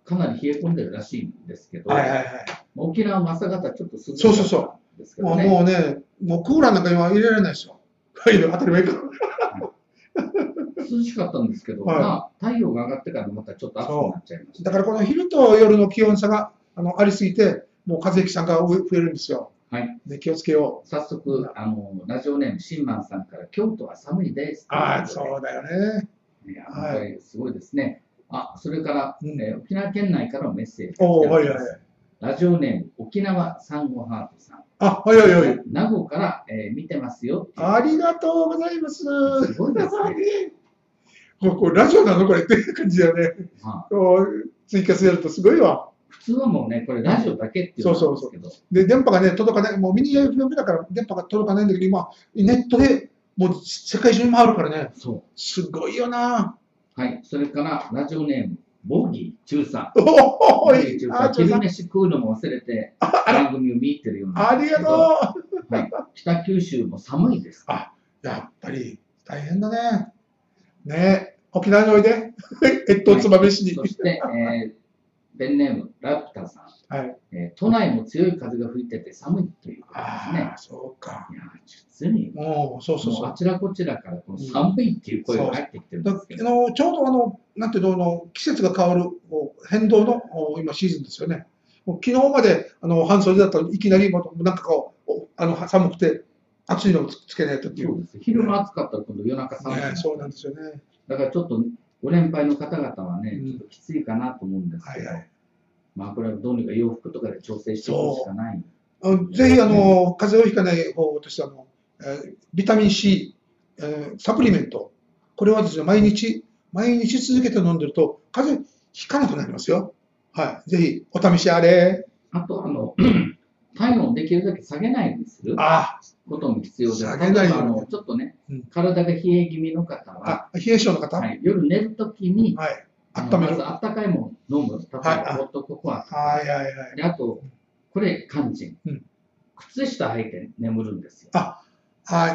かなり冷え込んでるらしいんですけど、 はいはいはい。 沖縄も朝方ちょっと涼しそうそうそかったんですけう。もうどね。 もうね、もうクーラーなんか今入れられないですよ。当たり前か。 涼しかったんですけど、 はいまあ、太陽が上がってからまたちょっと暑くなっちゃいました。 だからこの昼と夜の気温差があのありすぎて、もう風邪ひきさんが増えるんですよ。 はい。 で気をつけよう。 早速、あの、ラジオネーム、シンマンさんから、京都は寒いです。 ああ、そうだよね。 いや、本当にすごいですね。あ、それから、 うん、 えー沖縄県内からのメッセージおー、はいはい。 ラジオネーム、沖縄サンゴハートさん。 あ、はいはいはい。 名護から、えー見てますよ。 ありがとうございます。 すごいですね。 ここラジオなのこれっていう感じだよね。はあ、追加するとすごいわ。 普通はもうね、これラジオだけっていうのなんですけど。そうそうそう。 で、電波がね、届かない。もうミニ エフエム だから電波が届かないんだけど、今、ネットでもう世界中に回るからね。そう。すごいよな。 はい。それから、ラジオネーム、ボギー中さん。 おお、いい。 昼飯食うのも忘れて、番組を見入ってるような。 ありがとう。 はい。北九州も寒いです。 あ、やっぱり大変だね。ね、沖縄においで、越冬つばめしに。 そして、えー、ペンネーム、ラプタさん。はい。えー、都内も強い風が吹いてて寒いということですね。 ああ、そうか。 いや、実に。 もう、そうそうそう。 あちらこちらからこの寒いっていう声が入ってきてるんですけど。 あのちょうどあの、なんていうの、季節が変わる変動の今シーズンですよね。もう昨日まであの半袖だったらいきなりなんかこう、あの寒くて暑いのをつけないとっていう。 そうです。昼間暑かったら今度夜中寒い、 ね。そうなんですよね。 だからちょっとご年配の方々はね、ちょっときついかなと思うんですけど、はいはい、まあこれはどうにか洋服とかで調整していくしかない。 ぜひあの、風邪をひかない方としてあの、えー、ビタミン C、えー、サプリメント、これはですね、毎日、毎日続けて飲んでると、風邪ひかなくなりますよ。はい。ぜひ、お試しあれ。 あと、あの、体温をできるだけ下げないようにすることも必要です。 下げないように。 あの、ちょっとね、うん、体が冷え気味の方は、 あ、冷え性の方、 はい、夜寝るときに、 はい、 温める。まずあったかいもの飲む。例えば、ホットココアとか。 はいはいはい。 で、あと、これ、肝心。うん、靴下履いて眠るんですよ。 あ、はい。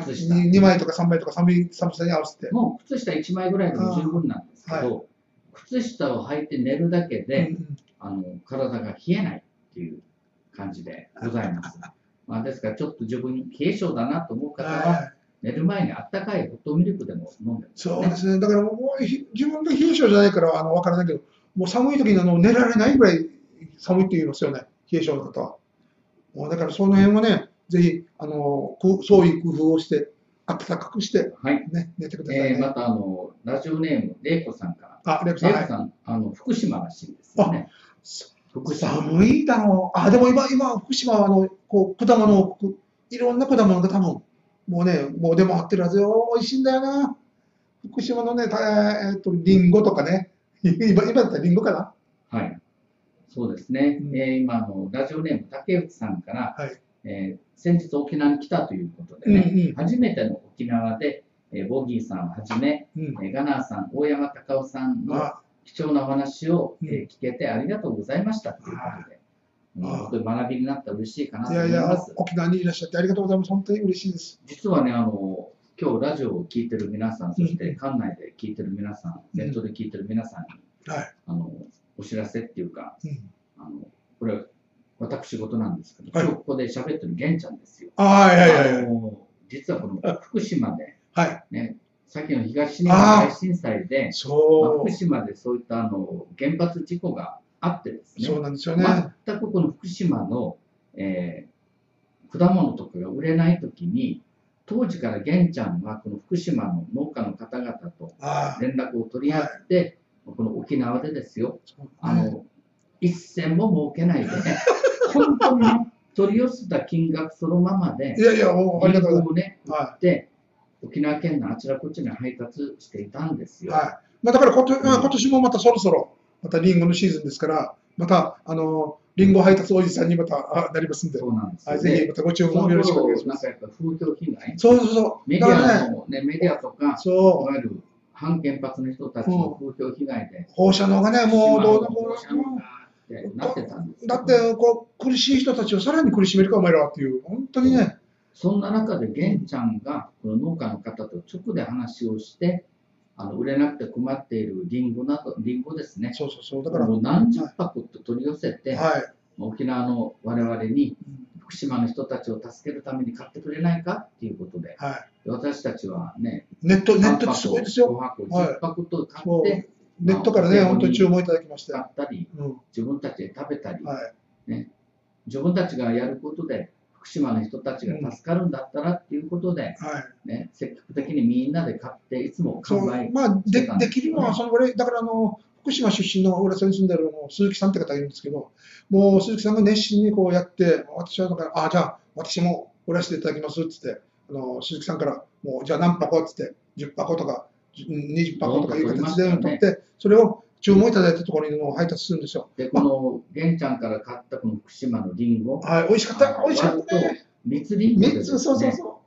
にまいとかさんまいとか寒い寒さに合わせて。 もう靴下いちまいぐらいでも十分なんですけど、はい、靴下を履いて寝るだけで、うんうん、あの体が冷えないっていう感じでございます。まあ、ですから、ちょっと自分冷え性だなと思う方は、はい、寝る前にあったかいホットミルクでも飲んで、ね、 そうですね。だからもう自分が冷え性じゃないからあの分からないけど、もう寒い時にあの寝られないぐらい寒いって言いますよね。冷え性の方は。もうだからその辺はね、ぜひ、あの、そういう工夫をして、暖かくして、ね、はい、寝てください、ね。 えー、また、あの、ラジオネーム、れいこさんから。 あ、れいこさん。 れいこさん、はい、あの、福島らしいんですよね。 寒いだろう。あ、でも今、今、福島は、あの、こう、果物を、いろんな果物が多分、もうね、もうでも合ってるはずよ。美味しいんだよな。福島のね、えっと、リンゴとかね。今、今だったらリンゴかな。 はい。そうですね。うん、えー、今のラジオネーム竹内さんから、はい、えー、先日沖縄に来たということでね、うんうん、初めての沖縄で、えー、ボギーさんをはじめ、うん、えー、ガナーさん、大山隆夫さんの貴重なお話を、うん、えー、聞けてありがとうございましたということで、うん、本当に学びになったら嬉しいかなと思います。いやいや、 沖縄にいらっしゃってありがとうございます。本当に嬉しいです。 実はね、あの、今日ラジオを聞いてる皆さん、そして館内で聞いてる皆さん、うん、ネットで聞いてる皆さんに、はい、あのお知らせっていうか、うん、あのこれ、私事なんですけど、はい、今日ここで喋ってる玄ちゃんですよ。 はいはいはい、 あの実はこの福島で、はいね、さっきの東日本大震災で、まあ、福島でそういったあの原発事故があってですね、 そうなんですよね。 全くこの福島の、えー、果物とかが売れないときに、当時から玄ちゃんはこの福島の農家の方々と連絡を取り合って、この沖縄でですよ、あの一銭も儲けないで、本当にね、取り寄せた金額そのままで、 いやいや、もう、ありがとうございます。 売って、沖縄県のあちらこちらに配達していたんですよ。 はい。まあ、だからこと、うん、今年もまたそろそろ、またリンゴのシーズンですから、また、あの、リンゴ配達おじさんにまたなりますんで、 そうなんですよ、ね。 ぜひまたご注文よろしくお願いします。 なんかやっぱ風評被害、 そうそうそう。 メディアのね、メディアとか、そういわゆる反原発の人たちの風評被害で、 放射能がね、もうどうでも。 なってたんです。 だってこう苦しい人たちをさらに苦しめるかお前らはっていう本当にね。 そんな中で玄ちゃんがこの農家の方と直で話をして、 あの売れなくて困っているリンゴなど、リンゴですね。 そうそうそう。だから、 もう何十箱って取り寄せて、 はい、 沖縄の我々に、福島の人たちを助けるために買ってくれないかっていうことで、 はい、 私たちはね、 ネット、ネットですごいですよ。 ごはこ、じゅっぱくと買って、 ネットからね、本当に注文いただきまして。 買ったり、うん、自分たちで食べたり、 はい、 ね、自分たちがやることで、福島の人たちが助かるんだったらっていうことで、はいね、積極的にみんなで買って、いつも完売してたんですよね。 まあ、で、できるのは、その俺、だからあの、福島出身の俺、それに住んでるの鈴木さんって方がいるんですけど、もう鈴木さんが熱心にこうやって、私はだから、ああ、じゃあ、私も売らせていただきますって言って、あの鈴木さんから、もう、じゃあ何箱って言って、じゅっぱことか、にじゅっぱことかいう形で取って、それを注文いただいたところにも配達するんですよ。 で、この、玄ちゃんから買ったこの福島のリンゴ。 はい、美味しかった、美味しかったね。 蜜リンゴですね。 蜜、そうそうそう。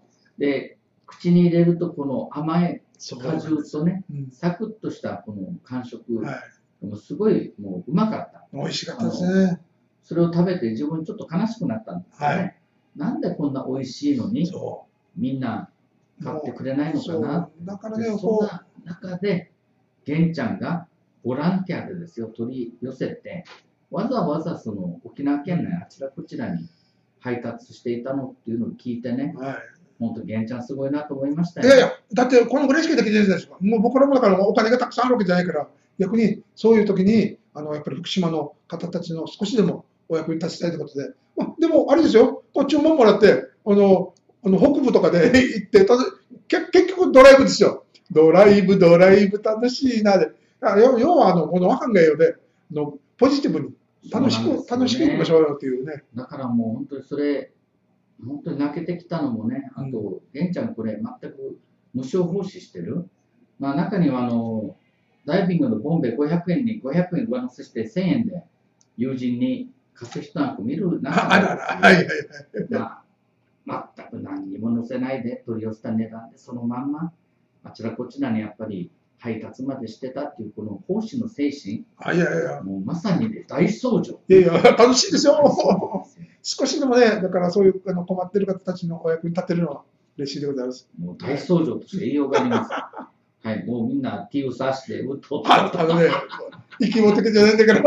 で、口に入れると、この甘い果汁とね、サクッとしたこの感触、はい、もうすごいもううまかった。 美味しかったですね。 それを食べて自分ちょっと悲しくなったんですよね。はい、なんでこんな美味しいのに、みんな買ってくれないのかな。 だからね、 そんな中で、玄ちゃんがボランティアでですよ、取り寄せて、わざわざその沖縄県内あちらこちらに配達していたのっていうのを聞いてね、はい、本当、玄ちゃんすごいなと思いましたよ。 いやいや、だってこのぐらいしかできないじゃないですか。もう僕らもだからお金がたくさんあるわけじゃないから、逆にそういう時に、あのやっぱり福島の方たちの少しでもお役に立ちたいということで、まあ、でもあれですよ、こう注文もらって、あの、あの北部とかで行って、た結局ドライブですよ。ドライブ、ドライブ楽しいなで。要は、あの、このわかんないようで、のポジティブに楽しく、ね、楽しくいきましょうよっていうね。 だからもう本当にそれ、本当に泣けてきたのもね、あと、玄、うん、ちゃんこれ全く無償奉仕してる。まあ中にはあの、ダイビングのボンベごひゃくえんにごひゃくえん上乗せしてせんえんで友人に貸す人なんか見る中で、まあ、全く何にも乗せないで取り寄せた値段でそのまんま、あちらこちらにやっぱり配達までしてたっていうこの奉仕の精神、 あいやいやもうまさに、ね、大相乗。 いやいや、楽しいですよ。少しでもね、だからそういうあの困ってる方たちのお役に立てるのは嬉しいでございます。 もう大相乗として栄養があります。はい、もうみんな手を刺して、うっとっと。 あのね、息もてけじゃないんだから。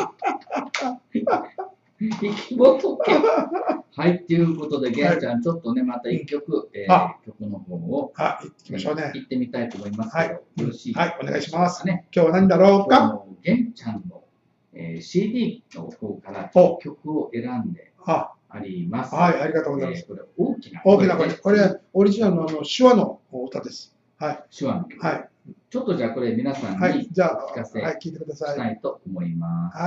息もとけ。はい、ということで、玄ちゃん、ちょっとね、また一曲、えー、曲の方を、 あ、行ってみましょうね。 行ってみたいと思いますけど、よろしいはい、お願いします。今日は何だろうか。 玄ちゃんの、えー、シーディー の方から曲を選んであります。 はい、ありがとうございます。 これ大きな大きな声。これ、オリジナルのあの手話の歌です。はい。 手話の曲。 はい。 ちょっとじゃあこれ皆さんに聞かせしたいと思います。 はい。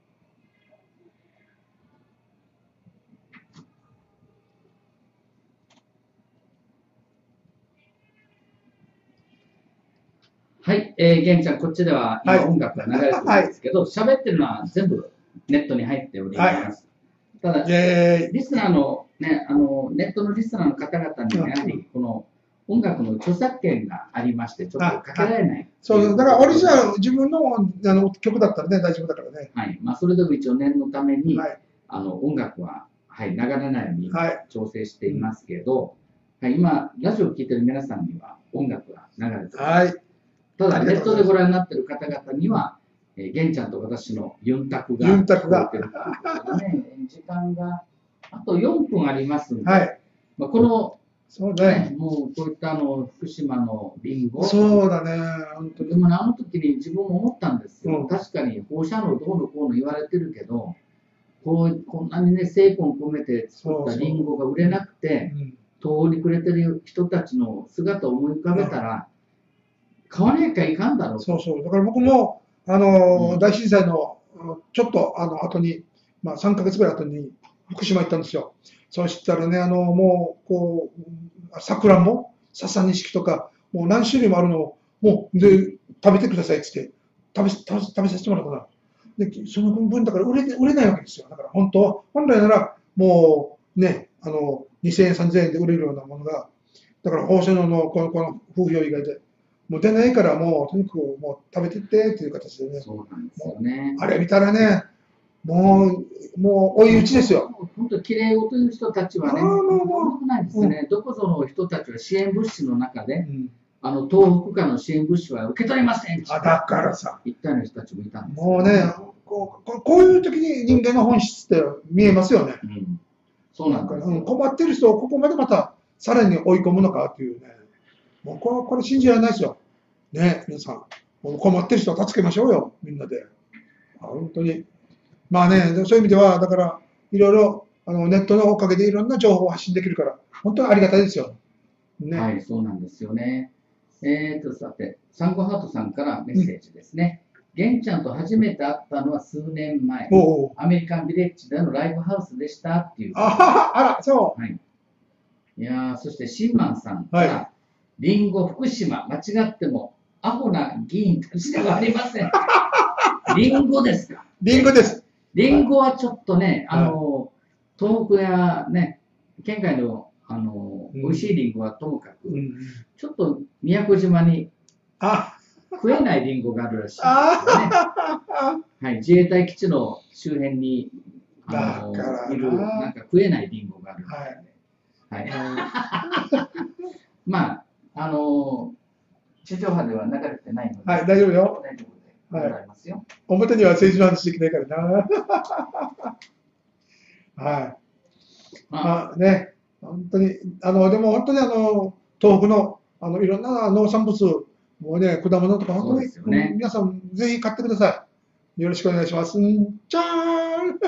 はい、えー、玄ちゃん、こっちでは今音楽が流れてるんですけど、喋、はい、ってるのは全部ネットに入っております。はい、ただ、リスナーの、ね、あの、ネットのリスナーの方々には、やはりこの音楽の著作権がありまして、ちょっとかけられない。 そう、だからオリジナル、自分のあの曲だったらね、大丈夫だからね。 はい、まあ、それでも一応念のために、はい、あの音楽は、はい、流れないように調整していますけど、はい、はい、今、ラジオを聴いてる皆さんには音楽が流れています。はい、ただ、ネットでご覧になっている方々には、えー、玄ちゃんと私のユンタクが、 ユンタクが、 ね、時間があとよんぷんありますので、 はい、 まあ、この、 そうね、 ね、もうこういったあの福島のリンゴ、 そうだね、本当に。 でも、ね、あの時に自分も思ったんですよ、うん、確かに放射能どうのこうの言われてるけど、こうこんなにね、精魂込めて作ったリンゴが売れなくて、途方に暮れてる人たちの姿を思い浮かべたら、うん、買わなきゃいかんだろう。 そうそう。だから僕も、あの、うん、大震災のちょっとあの後に、まあさんかげつぐらい後に福島行ったんですよ。そうしたらね、あの、もう、こう、桜も、笹錦とか、もう何種類もあるのを、もう、で、食べてくださいって言って、食べ、食べ、食べさせてもらったから。で、その分だから売れ、売れないわけですよ。だから本当は、本来なら、もう、ね、あの、にせんえん、さんぜんえんで売れるようなものが、だから放射能のこの、この風評以外で、もう出ないから、もう、とにかくもう食べてってっていう形でね。 そうなんですよね。 あれ見たらね、もう、もう、追い打ちですよ。 本当、きれいごという人たちはね、もう、もう、ないですね。どこぞの人たちは支援物資の中で、うん、 あの東北からの支援物資は受け取りませんってあ、だからさ、 言ったような人たちもいたんですよもうね、こうこういう時に人間の本質って見えますよね。 うん、そうなんですよ。 うん、困ってる人をここまでまたさらに追い込むのかっていうね、もうこれ、これ信じられないですよ。ね、皆さん、もう困ってる人を助けましょうよ、みんなで。あ本当に。まあね、そういう意味では、だから、いろいろあのネットのおかげでいろんな情報を発信できるから、本当にありがたいですよ。ね、 はい、そうなんですよね。えーと、さて、サンゴハートさんからメッセージですね。玄、うん、ちゃんと初めて会ったのは数年前、おうアメリカンビレッジでのライブハウスでしたっていう。 ああら、そう。 はい。いやそしてシンマンさんから、はい、リンゴ福島、間違ってもアホな議員たちではありません。リンゴですか。 リンゴです。 リンゴはちょっとね、あの、はい、東北やね、県外のあの、うん、美味しいリンゴはともかく、うん、ちょっと宮古島に食えないリンゴがあるらしいですよね。はい、自衛隊基地の周辺にあのいるなんか食えないリンゴがあるみたいで。はい。はい、まあ、あの、地上波では流れてないので、 はい、大丈夫よ。 大丈夫でございますよ。 はい、表には政治の話できないからな。はい。まあね。本当に、あの、でも本当にあの、東北の、あの、いろんな農産物、もうね、果物とか、本当に、ね、皆さん、ぜひ買ってください。よろしくお願いします。じゃーん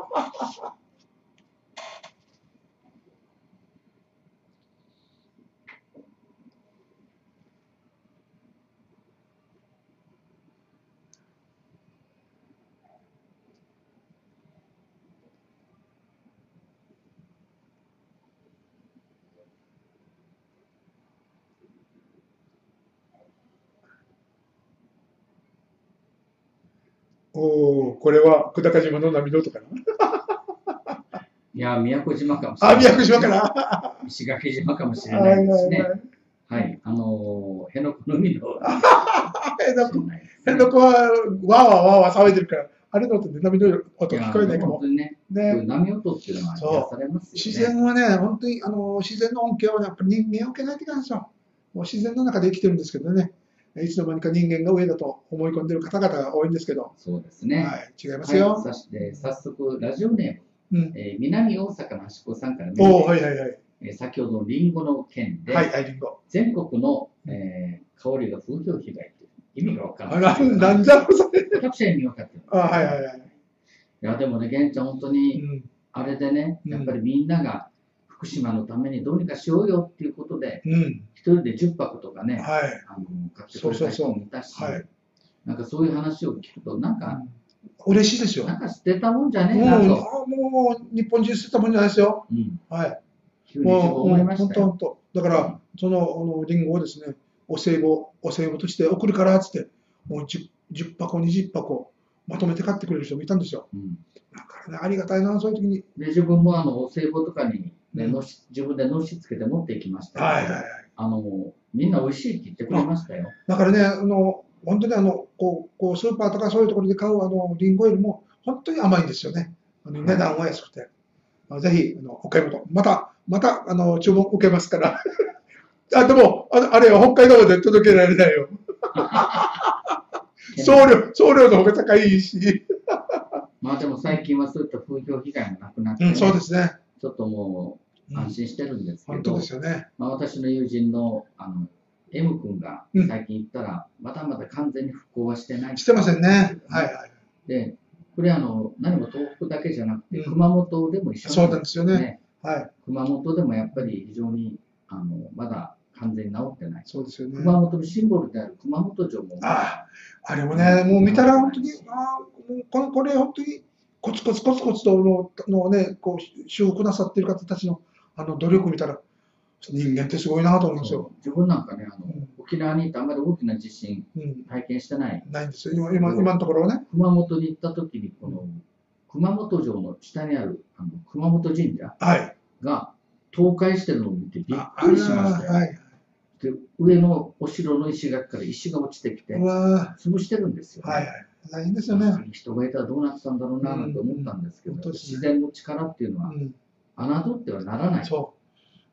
おお、これは久高島の波の音かな。 いや、宮古島かもしれない、 ね。あ、宮古島かな。 石垣島かもしれないですね。はい、はいはいはい、あのー、辺野古の海の。 辺野古、辺野古は、わーわーわーわー騒いでるから、あれの音で波の音聞こえないかも。 本当にね。ね、波音っていうのは癒されますよね。 自然はね、本当に、あのー、自然の恩恵は、ね、やっぱり人間を受けないといけないんですよ。もう自然の中で生きてるんですけどね。いつの間にか人間が上だと思い込んでいる方々が多いんですけど。 そうですね。 はい、違いますよ。 はい、そして早速、ラジオネーム、うんえー、南大阪の端っこさんからね、おはいはいはい。 えー、先ほどのリンゴの件で、 はいはい、リンゴ。 全国の、えー、香りが風評被害という意味が分からない。あら、なんじゃろそれ。 私は意味分かってる。 あはいはいはい。 いや、でもね、玄ちゃん、本当に、うん、あれでね、やっぱりみんなが福島のためにどうにかしようよっていうことで、うん、一人でじゅっぱくとかね、はい、あの買ってくれた人もいたし、はい、なんかそういう話を聞くと、なんか、 うん、嬉しいですよ。 なんか捨てたもんじゃねえなと。 もう、日本中捨てたもんじゃないですよ。うん、はい。 急に思いましたよ。 本当本当。だから、その、あの、リンゴをですね、お歳暮、お歳暮として送るからっつって、もう 10, 10箱、にじゅっぱこ、まとめて買ってくれる人もいたんですよ。うん、だからね、ありがたいな、そういう時に。 で、自分もあの、お歳暮とかに、ね、のし自分でのしつけて持っていきました。はいはいはい。あの、みんな美味しいって言ってくれましたよ。 だからね、あの、本当にあの、こう、こうスーパーとかそういうところで買うあの、リンゴよりも、本当に甘いんですよね。あの値段は安くて。はい、ぜひ、あの、お買い物。また、また、あの、注文受けますから。あ、でも、あ, あれは北海道まで届けられないよ。送料、送料の方が高いし。 まあでも最近はそういった風評被害もなくなって、ね、 うん、そうですね。 ちょっともう安心してるんですけど、うん、 本当ですよね。 まあ、私の友人のあの M 君が最近言ったら、うん、まだまだ完全に復興はしてない。 してませんね。はいはい。 で、これあの何も東北だけじゃなくて、うん、熊本でも一緒なんですね。 そうなんですよね。はい。 熊本でもやっぱり非常にあのまだ完全に治ってない。 そうですよね。 熊本のシンボルである熊本城も。 ああ、あれもね、もう見たら本当に、あこのこれ本当にコツコツコツコツとののね、こう修復なさっている方たちのあの努力見たら、人間ってすごいなと思いますよ。 自分なんかね、あの、うん、沖縄に行ってあんまり大きな地震、体験してない。 ないんですよ、今、今、今のところはね。 熊本に行った時に、この熊本城の下にあるあの熊本神社が倒壊してるのを見てびっくりしましたよ。はい、で上のお城の石垣から石が落ちてきて、潰してるんですよ、ね。はいはい、 大変ですよね。 人がいたらどうなってたんだろうなと思ったんですけど、うんうん、自然の力っていうのは、侮ってはならない。 そう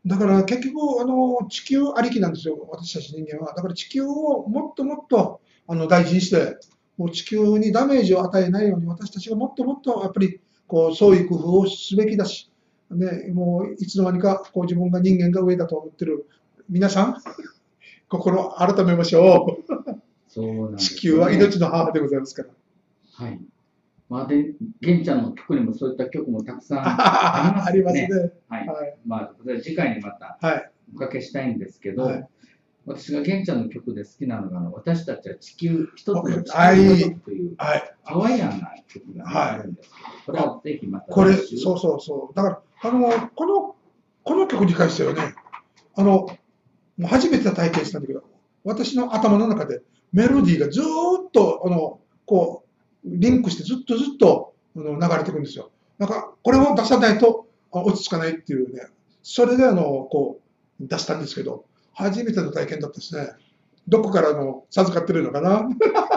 だから結局、あの、地球ありきなんですよ、私たち人間は。だから地球をもっともっとあの大事にして、もう地球にダメージを与えないように、私たちがもっともっとやっぱりこう創意工夫をすべきだし、ね、もういつの間にかこう自分が人間が上だと思ってる皆さん、心改めましょう。 そうなんです、ね、 地球は命の母でございますから。 はい。まあ、で、玄ちゃんの曲にもそういった曲もたくさんありますね。ありますね。はい。はい、まあ、次回にまたおかけしたいんですけど、はい、私が玄ちゃんの曲で好きなのが、私たちは地球、一つの地球家族という、ハワイアンな曲があるんですけど、これはぜひまた。 これ、そうそうそう。だから、あの、この、この曲に関してはね、あの、もう初めて体験したんだけど、私の頭の中でメロディーがずーっと、あの、こう、リンクしてずっとずっと流れていくんですよ。なんか、これを出さないと落ち着かないっていうね、それであの、こう、出したんですけど、初めての体験だったですね。どこからの授かってるのかな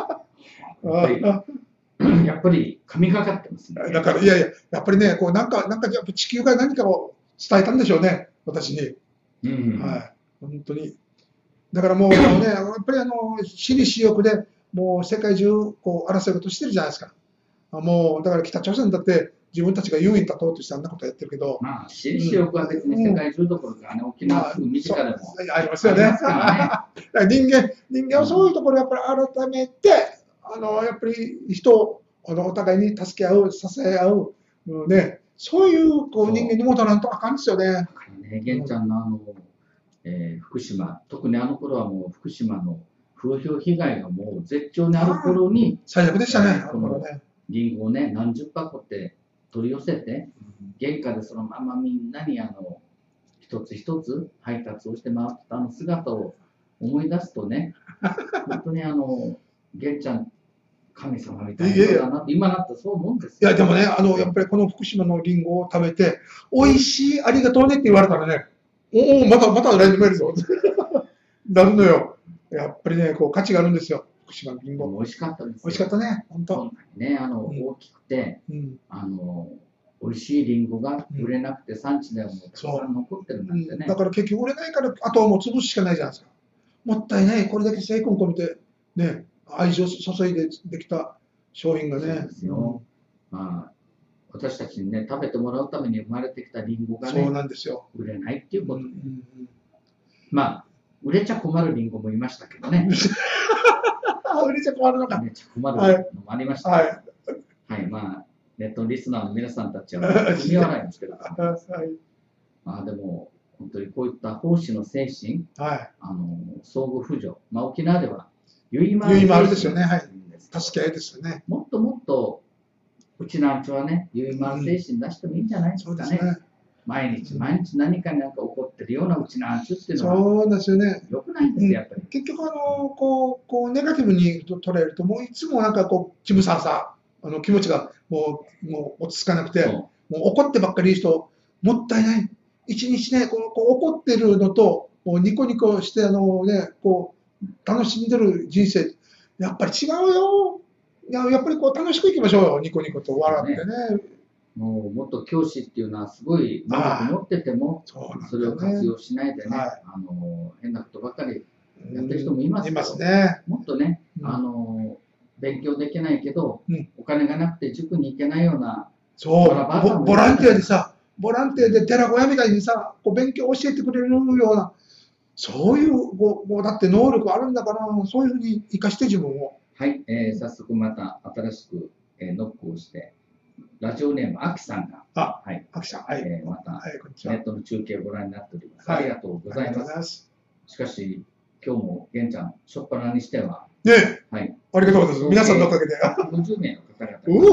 やっぱり神がかってますね。 だから、いやいや、やっぱりね、こう、なんか、なんか、やっぱ地球が何かを伝えたんでしょうね、私に。うん、はい。本当に。だからもうね、やっぱりあの、私利私欲で、もう世界中、こう、争い事してるじゃないですか。もう、だから北朝鮮だって、自分たちが優位に立とうとしてあんなことやってるけど。 まあ、私利私欲は別に世界中どころかね、沖縄すぐ身近でも、 まあ、ありますよね。人間、人間はそういうところをやっぱり改めて、あの、やっぱり人を、あの、お互いに助け合う、支え合う、うん、ね、そういう、こう、人間に戻らんとあかんですよね。 ね、玄ちゃんのあの、えー、福島、特にあの頃はもう福島の風評被害がもう絶頂にある頃に、 最悪でしたね、 このリンゴをね、何十箱って取り寄せて、原価でそのままみんなにあの一つ一つ配達をして回ったあの姿を思い出すとね、本当にあの、玄ちゃん、神様みたいな人だなって、今なったらそう思うんですよ。いや、でもね、あの、やっぱりこの福島のリンゴを食べて、美味しい、ありがとうねって言われたらね、おお、また、また来年もやるぞ。なるのよ。やっぱりね、こう価値があるんですよ。福島のリンゴ。 美味しかったです。 美味しかったね、本当。 ね、あの、うん、大きくて、うん、あの、美味しいリンゴが売れなくて、産地ではもうたくさん残ってるなんてね、 うん。だから結局売れないから、あとはもう潰すしかないじゃないですか。もったいない。これだけ精魂込めて、ね、愛情注いでできた商品がね。そうですよ。うん、まあ、私たちにね、食べてもらうために生まれてきたリンゴがね、 そうなんですよ。 売れないっていうことで。うんうんうん、まあ、売れちゃ困るリンゴもいましたけどね。 売れちゃ困るのか。 売れちゃ困るのもありました。はい。はい、まあ、ネットリスナーの皆さんたちは、踏み笑いですけど、はい、まあでも、本当にこういった奉仕の精神、はい、あの相互扶助、まあ、沖縄では、ゆいまるですよね。はい。助け合いですよね。 もっともっと、うちなんちはね、ゆいまる精神出してもいいんじゃないですかね。うん、そうですね。毎日毎日何かになんか起こってるようなうちなんちっていうのは、 そうですよね。 よくないんですよ、やっぱり。 結局、あの、こう、こう、ネガティブに捉えると、もういつもなんかこう、気分さわさ、あの、気持ちがもう、もう落ち着かなくて、もう怒ってばっかりいる人、もったいない。一日ね、こう、こう怒ってるのと、もうニコニコして、あのね、こう、楽しんでる人生、やっぱり違うよ。いや、やっぱりこう、楽しくいきましょうよ。ニコニコと笑ってね。ね、 もうもっと教師っていうのはすごい長く持ってても、それを活用しないでね、はい、あの変なことばっかりやってる人もいますけど、 いますね、 もっとね、うん、あの勉強できないけど、うん、お金がなくて塾に行けないような、 そうボ、ボランティアでさ、ボランティアで寺小屋みたいにさ、こう勉強を教えてくれるような、そういう、もうだって能力あるんだから、そういうふうに生かして自分を。 はい、えー、早速また新しく、えー、ノックをして、ラジオネーム、あきさんが、 あ、はい、あきさん、はい、 えー、また、はい、ネットの中継をご覧になっております。 はい、 ありがとうございます。ますしかし、今日も、玄ちゃん、しょっぱなにしては、 ね、 はい、 ありがとうございます。皆さんのおかげで。 ごじゅうめいの方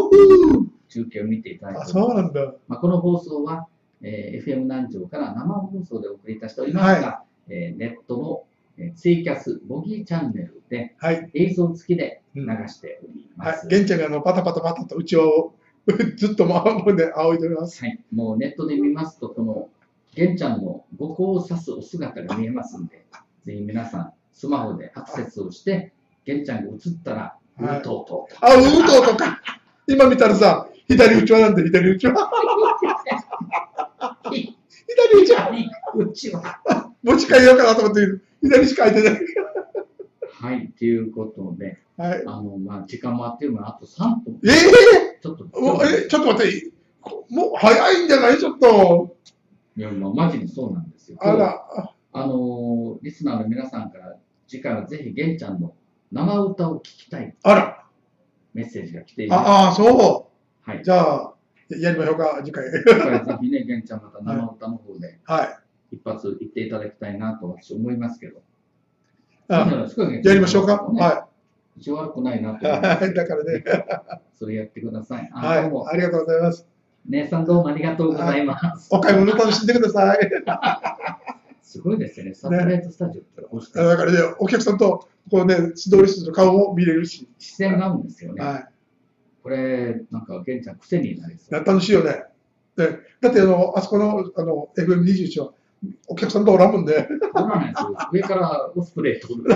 々が中継を見ていただいております。 そうなんだ。 まあ、この放送は、えー、エフエム 南城から生放送でお送りいたしておりますが、はい、えー、ネットのツイキャス、ボギーチャンネルで、はい、映像付きで流しております。 うん、はい、玄ちゃんがあのパタパタパタとうちをずっと回るで仰いでおります。 はい、もうネットで見ますと、この玄ちゃんの五光を指すお姿が見えますんで、ぜひ皆さん、スマホでアクセスをして、玄ちゃんが映ったら、うーとうとう。 あ、うーとうとか。今見たらさ、左打ちはなんで左打ちは。左打ちは。 うちは。 持ち帰ろうかなと思って、左しか空いてない。 はい、ということで、 はい、 あの、まあ、時間もあっという間にあとさんぷん。 ええー、 ちょっと、 え、ちょっと待って、もう早いんじゃないちょっと。 いや、まあ、マジにそうなんですよ。 あら。 あの、リスナーの皆さんから、次回はぜひ、玄ちゃんの生歌を聴きたい。 あら。 メッセージが来ています。 ああ、そう。 はい。 じゃあ、やりましょうか、次回。 次回ぜひね、玄ちゃんまた生歌の方で、 はい。 一発言っていただきたいなと私思いますけど。 あやりましょうか。はい。 一応悪くないなと思います。 はい、だからね。 それやってください。 あ、はい、ありがとうございます。 姉さんどうもありがとうございます。 お買い物楽しんでください。 すごいですね。サプライズスタジオってこうして。 だからね、お客さんとこうね、素通りする顔も見れるし。 視線が合うんですよね。 はい。 これ、なんか、玄ちゃん癖になりそう。 楽しいよね。でだって、あの、あそこの、あの、エフエムにじゅういち は、お客さんとおらんもんで。 おらないですよ。上からオスプレイ取る。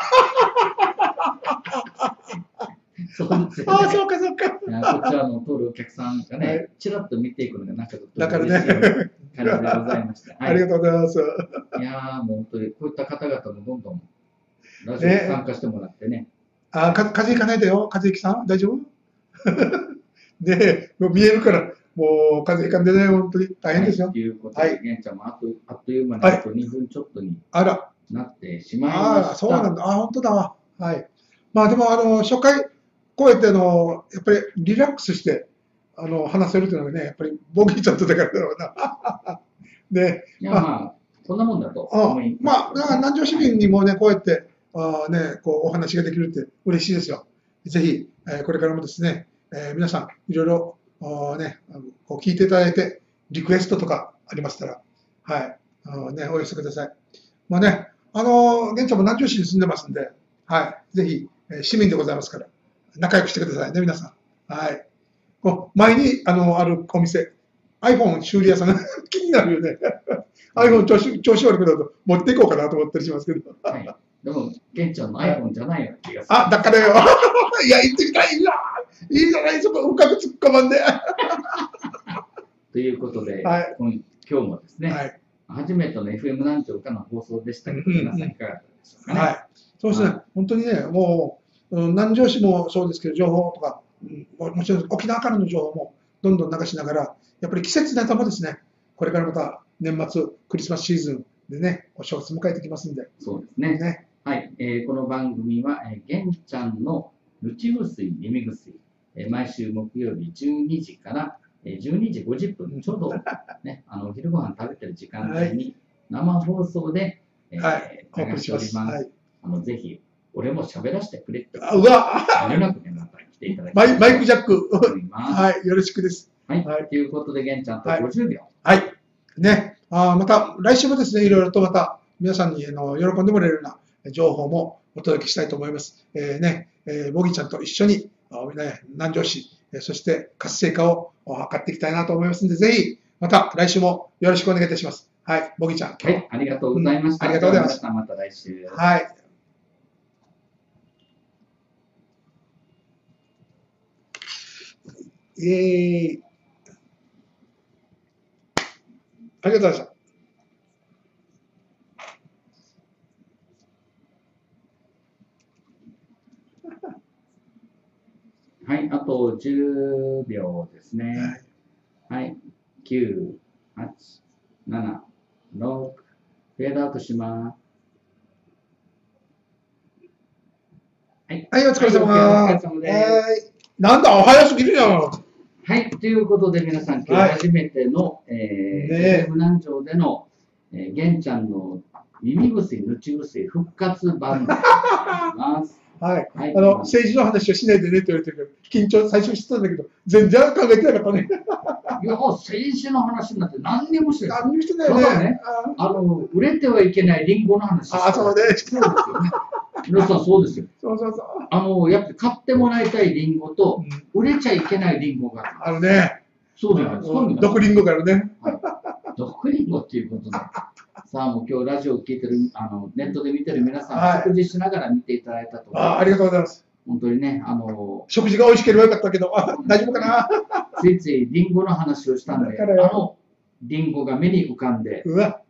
そうですよね。 ああ、そうか、そうか。 こちらの通るお客さんがね、ちらっと見ていくのが、なんかちょっと嬉しい感じでございました。 ありがとうございます。 いやー、もう本当に、こういった方々もどんどん、ラジオに参加してもらってね。 あ、か風邪ひかないでよ、風邪ひきさん、大丈夫ねえ、もう見えるから、もう風邪ひかんでね、本当に大変ですよ。 ということで、玄ちゃんもあっとあっという間にあとにふんちょっとになってしまいました。 あら、そうなんだ。あ、本当だわ。はい。まあでも、あの、初回、こうやってあの、やっぱりリラックスして、あの、話せるというのがね、やっぱりボギーちゃんとだからだろうな。で、 いや、まあ、そんなもんだと思います。まあ、だから南城市民にもね、こうやって、あね、こう、お話ができるって嬉しいですよ。ぜひ、えー、これからもですね、えー、皆さん、いろいろ、ね、こう聞いていただいて、リクエストとかありましたら、はい、あのね、お寄せください。まあね、あの、現地も南城市に住んでますんで、はい、ぜひ、えー、市民でございますから、仲良くしてくださいね、皆さん。はい。こう前に、あの、あるお店、iPhone 修理屋さんが気になるよね。iPhone 調子調子悪くなると持っていこうかなと思ったりしますけど。 はい、でも、玄ちゃんの iPhone じゃないような気がする。 あ、だからよ。いや、行ってみたいな。いいじゃない、そこ深く突っ込まんで。 ということで、 はい、 今日もですね、 はい、 初めての エフエム 南城からの放送でしたけど、皆さんいかがだったでしょうかね。はい。 そうですね、はい、本当にね、もう、南城市もそうですけど、情報とか、もちろん沖縄からの情報もどんどん流しながら、やっぱり季節ネタもですね、これからまた年末、クリスマスシーズンでね、お正月迎えてきますんで。 そうですね。ねはい、えー、この番組は、えー、玄ちゃんのルチ薬、耳薬、えー、毎週木曜日じゅうにじから、えー、じゅうにじごじゅっぷん、ちょうど、ね、あのお昼ご飯食べてる時間帯に生放送で、 はい、えー、 流しております。はい、あのぜひ、俺も喋らせてくれって。 うわ連絡でまた来ていただきマイマイクジャック。はい、よろしくです。 はい、はい、ということで、玄ちゃんとごじゅうびょう。 はい、はい、ね、あまた来週もですね、いろいろとまた皆さんにあの喜んでもらえるような情報もお届けしたいと思います。えー、ね、えー、ボギーちゃんと一緒に、ね、南城市、そして活性化を図っていきたいなと思いますので、ぜひ、また来週もよろしくお願いいたします。はい、ボギーちゃん。 はい、ありがとうございました。 うん、ありがとうございます。 また来週。 はい。イエーイ。ありがとうございました。 はい、あとじゅうびょうですね。はい、はい、きゅう、はち、なな、ろく、フェードアウトします。はい、 はい、お疲れ様。 はい、お疲れ様です。 はい、なんだ、早すぎるよ。 はい、ということで皆さん、今日初めての、はい、えー、エフエム 南城での、えー、玄ちゃんの耳薬、ぬち薬復活版でございます。はい。はい、あの、 政治の話をしないでねって言われてるけど、緊張最初してたんだけど、全然考えてなかったね。 いや、政治の話になって何にもしてない。 何にもしてないよね。 ただね、あの、売れてはいけないリンゴの話。 あ、そうね。 そうですよね。皆さんそうですよ。 そうそうそう。 あの、やっぱり買ってもらいたいリンゴと、売れちゃいけないリンゴがある。 あるね。 そうじゃないですか。 毒リンゴがあるね。 はい。毒リンゴっていうことで。さあ、もう今日ラジオを聞いてる、あの、ネットで見てる皆さん、はい、食事しながら見ていただいたと思います。 あ、ありがとうございます。 本当にね、あの、 食事が美味しければよかったけど、あ、大丈夫かな。 ついついリンゴの話をしたんで、あのリンゴが目に浮かんで、 うわ、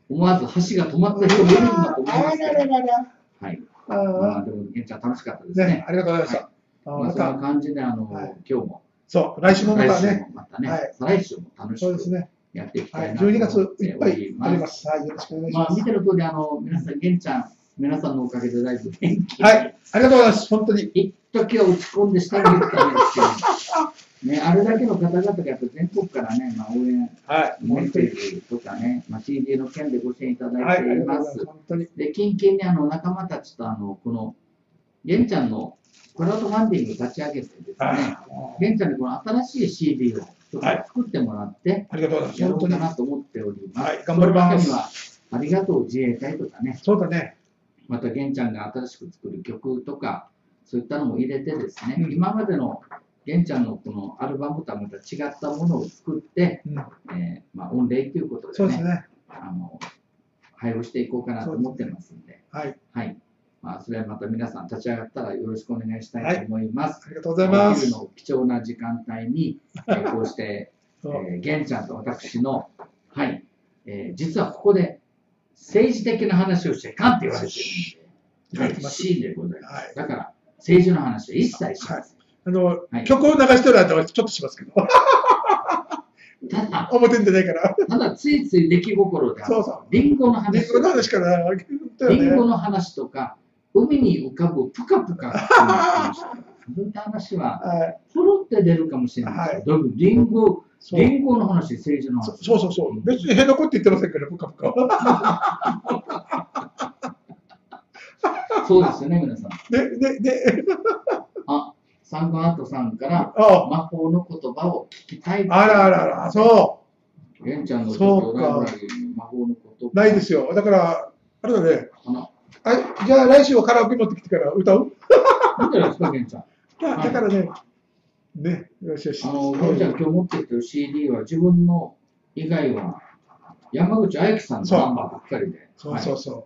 思わず箸が止まった人もいるんだと思いますけど。 あらららら。 はい。まあ、でも、玄ちゃん楽しかったですね。 ありがとうございました。 まあ、そんな感じで、あの、今日も。 そう、来週もまたね。 またね。再来週も楽しくやっていきたいなと思います。じゅうにがついっぱいあります。はい、よろしくお願いします。 まあ、見てる通り、あの、皆さん、玄ちゃん、皆さんのおかげでだいぶ元気。 はい、ありがとうございます。本当に。 一時は落ち込んで下に行ったんですけど。ね、あれだけの方々がやっぱ全国からね、まあ、応援、はい、メッセージとかね、まあ、シーディー の件でご支援いただいています。はい、本当にで、近々にあの仲間たちとあの、この、玄ちゃんのクラウドファンディングを立ち上げてですね、玄ちゃんにこの新しい シーディー をちょっと作ってもらって、 ありがとうございます。 やろうかなと思っております。 はい、頑張ります。 その中には、ありがとう自衛隊とかね、 そうだね。 また玄ちゃんが新しく作る曲とか、そういったのも入れてですね、うん、今までの玄ちゃんのこのアルバムとはまた違ったものを作って、うんえーまあ、御礼ということでね、 そうですねあの配布していこうかなと思ってますんで、ではいはいまあ、それはまた皆さん立ち上がったらよろしくお願いしたいと思います。 はい、ありがとうございます。 お昼の貴重な時間帯に、えー、こうして、えー、玄ちゃんと私の、はいえー、実はここで政治的な話をしちゃいかんって言われてるんで、シーンでございます。はい、だから政治の話は一切しません。 あの、はい、曲を流してる間はちょっとしますけど。ただ、表に出ないから。 ただ、ついつい出来心で、 そうそう。 リンゴの話。 リンゴの話から、 ね、リンゴの話とか、海に浮かぶプカプカっていう話とか、そういった話は、ポロって出るかもしれないけど、はい、リンゴ、リンゴの話、政治の話。 そうそうそう。別に辺の子って言ってませんから、プカプカ。 そうですよね、皆さん。 で、で、で、 あ、サンゴアートさんから魔法の言葉を聞きたい。 あらあらあら、そう。 玄ちゃんのちょっとライブラリー魔法の言葉。 ないですよ。だから、あれだね。あじゃあ来週はカラオケ持ってきてから歌う？ なんでですか、玄ちゃん。 だからね、ね、よしよし。 あの、玄ちゃん今日持ってきてる シーディー は自分の以外は山口あゆきさんのナンバーばっかりで。 そうそうそう。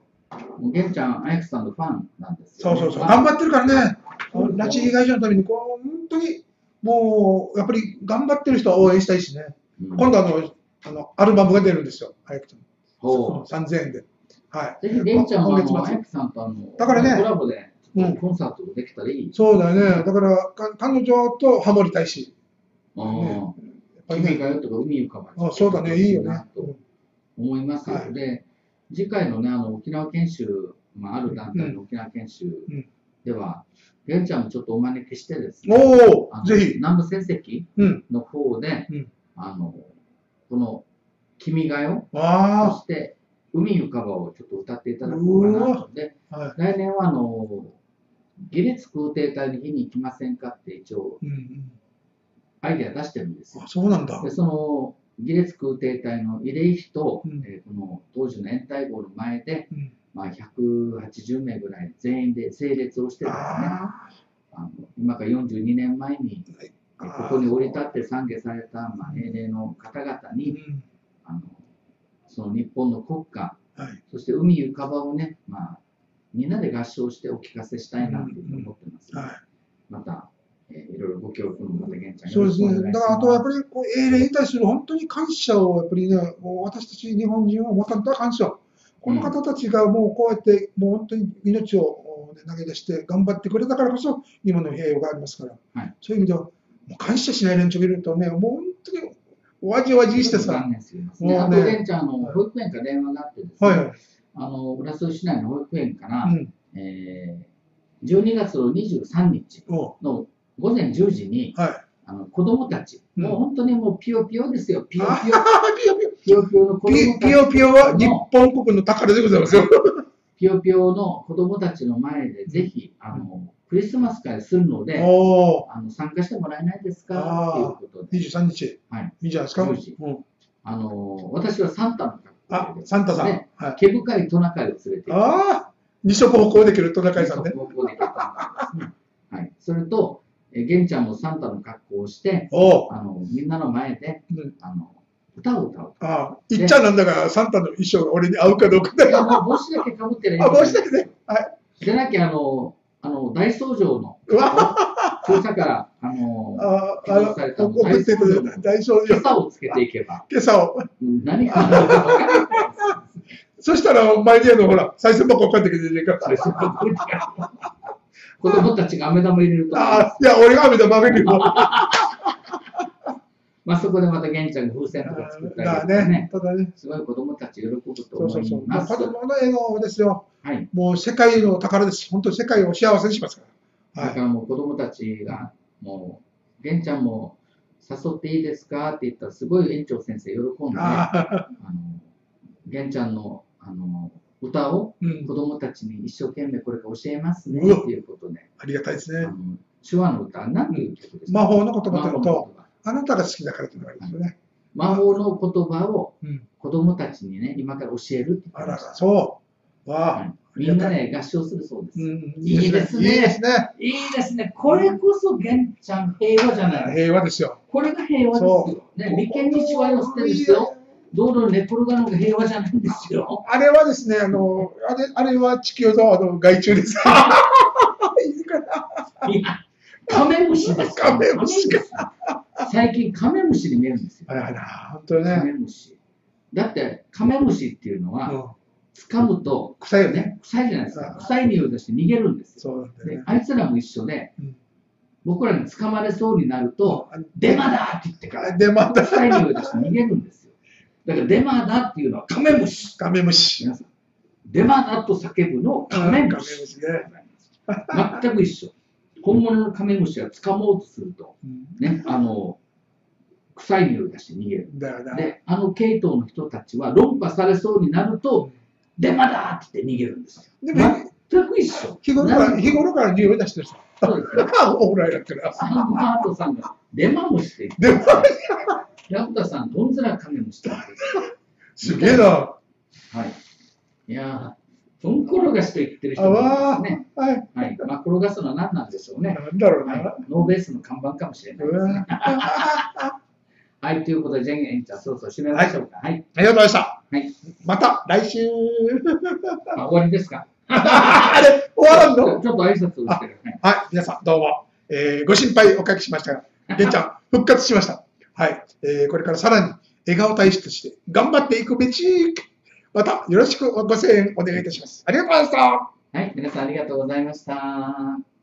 もう玄ちゃん、あゆきさんのファンなんですよ、ね。そうそうそう。頑張ってるからね。拉致被害者のために、こう、本当に、もう、やっぱり頑張ってる人は応援したいしね。うん、今度あの、あの、アルバムが出るんですよ、あゆきさん。さんぜんえんで。はい。 ぜひ、玄ちゃんは、あゆきさんとあの、 だからね、 コラボで、コンサートできたらいい、うん。 そうだよね。だから、彼女とハモりたいし。 ああ。ね、君がよとか海浮かば。 あそうだね、いいよね。 と思いますので、はい、次回のね、あの、沖縄研修、まあ、ある団体の沖縄研修では、玄、うん、ちゃんもちょっとお招きしてですね、 おお、ぜひ。 南部戦績の方で、うん、あの、この、君がよ、そして、海浮かばをちょっと歌っていただこうかなので、はい、来年は、あの、義列空挺隊の日に行きませんかって一応、うんうん、アイデア出してるんですよ。 あ、そうなんだ。 で、その、義列空挺隊の慰霊碑と、うんえー、この当時の掩体壕の前で、うんまあ、ひゃくはちじゅうめいぐらい全員で整列をしてですね、あの今からよんじゅうにねんまえに、はい、ここに降り立って参下された、まあ、英霊の方々に、うん、あのその日本の国歌、はい、そして海浮かばをね、まあ、みんなで合唱してお聞かせしたいなというふうに思ってますので、うんはい、また、えー、いろいろご協力のまた玄ちゃんそうですね。だからあとはやっぱりこう英霊に対する本当に感謝をやっぱりね、私たち日本人は持たんと感謝。この方たちがもうこうやってもう本当に命を投げ出して頑張ってくれたからこそ今の平和がありますから、はい、そういう意味ではもう感謝しない連中がいるとね、もう本当におわじわじしてさ。 ね、あと玄ちゃんの保育園から電話があってですね、はい、あの浦添市内の保育園から、うんえー、じゅうにがつのにじゅうさんにちのごぜんじゅうじに、はい、あの子供たち、うん、もう本当にもうピヨピヨですよ、ピヨピヨ。ピヨピヨピヨピヨの子供たち。 ピヨピヨは日本国の宝でございますよ。 ピヨピヨの子供たちの前でぜひ、あの、クリスマス会するので、あの参加してもらえないですかということで。 にじゅうさんにち。 はい。 いいじゃないですか。 うん、あの、私はサンタの格好で、あ、サンタさん。ね、 はい、毛深いトナカイを連れて行く。 ああ、二足歩行できるトナカイさんね。 二足歩行できるトナカイですね。はい。それと、え玄ちゃんもサンタの格好をして、あのみんなの前で、うん、あの歌を歌う。 ああ、いっちゃんなんだからサンタの衣装が俺に合うかどうかだよ。 帽子だけかぶってる。 あ、帽子だけね。はい。 でなきゃ、あの、あの大僧正の、調査から、あの、ああ、のされた大僧正。今朝をつけていけば。 今朝を。 何か分かる。 そしたら、前にあの、ほら、再生箱をかってきてるから。 子供たちが飴玉入れると。 ああ、いや、俺が飴玉あげるよ。 まあそこでまた玄ちゃんが風船とか作ったりとかね、すごい子供たち喜ぶと思います。そうそうそう。 子供の笑顔ですよ。はい。もう世界の宝です。本当に世界を幸せにしますから。 はい。だからもう子供たちが、もう、玄ちゃんも誘っていいですかって言ったら、すごい園長先生喜んで、あの、玄ちゃんの、あの、歌を子供たちに一生懸命これから教えますねっていうことで。 ありがたいですね。 手話の歌、何ていう曲ですか？ 魔法の言葉と、あなたが好きだからというのがありますよね。 魔法の言葉を子供たちにね、今から教えるって言ってました。 あらら、そう。わあ。 みんなね、合唱するそうです。 いいですね。いいですね。いいですね。これこそ玄ちゃん平和じゃないですか。 平和ですよ。 これが平和ですよ。ね、眉間にしわ寄せてですよ。道路に寝転がるのが平和じゃないんですよ。 あれはですね、あの、あれ、あれは地球のあの害虫です。いいかな。 いや、カメムシです。 カメムシか。 最近カメムシに見えるんですよ。 あらら、本当にね。 カメムシ。だってカメムシっていうのは、掴むと臭いよね。 臭いじゃないですか。臭い匂いを出して逃げるんですよ。そうなんだよね。あいつらも一緒で、僕らに掴まれそうになると、デマだって言ってから、 デマだ。 臭い匂いを出して逃げるんですよ。だからデマだっていうのはカメムシ。 カメムシ。 デマだと叫ぶのカメムシ。全く一緒。本物のカメムシは掴もうとすると、ね、あの、臭い匂いを出して逃げる。で、あの系統の人たちは論破されそうになると、デマだって言って逃げるんですよ。全く一緒。 日頃から、日頃から匂い出してるさ。 そうですね。 オーライだってな。 サンバートさんがデマムシって言ってます。ヤクタさん、どんずらカメムシって言ってます。 すげえな。はい。いやー、どんころがしと言ってる人もいますね。はい。はい。まあ、転がすのは何なんでしょうね。 なんだろうな。 ノーベースの看板かもしれないですね。はい、ということで、ジェンエンちゃん、そろそろ締めましょうか。はい。 ありがとうございました。 はい。 また来週。 あ、終わりですか？ あれ、終わらんの？ ちょっと挨拶をしてる。 はい、皆さん、どうも。えー、ご心配おかけしましたが、玄ちゃん、復活しました。はい。えー、これからさらに笑顔大使として頑張っていくべき。またよろしくご声援お願いいたします。ありがとうございました。 はい、皆さんありがとうございました。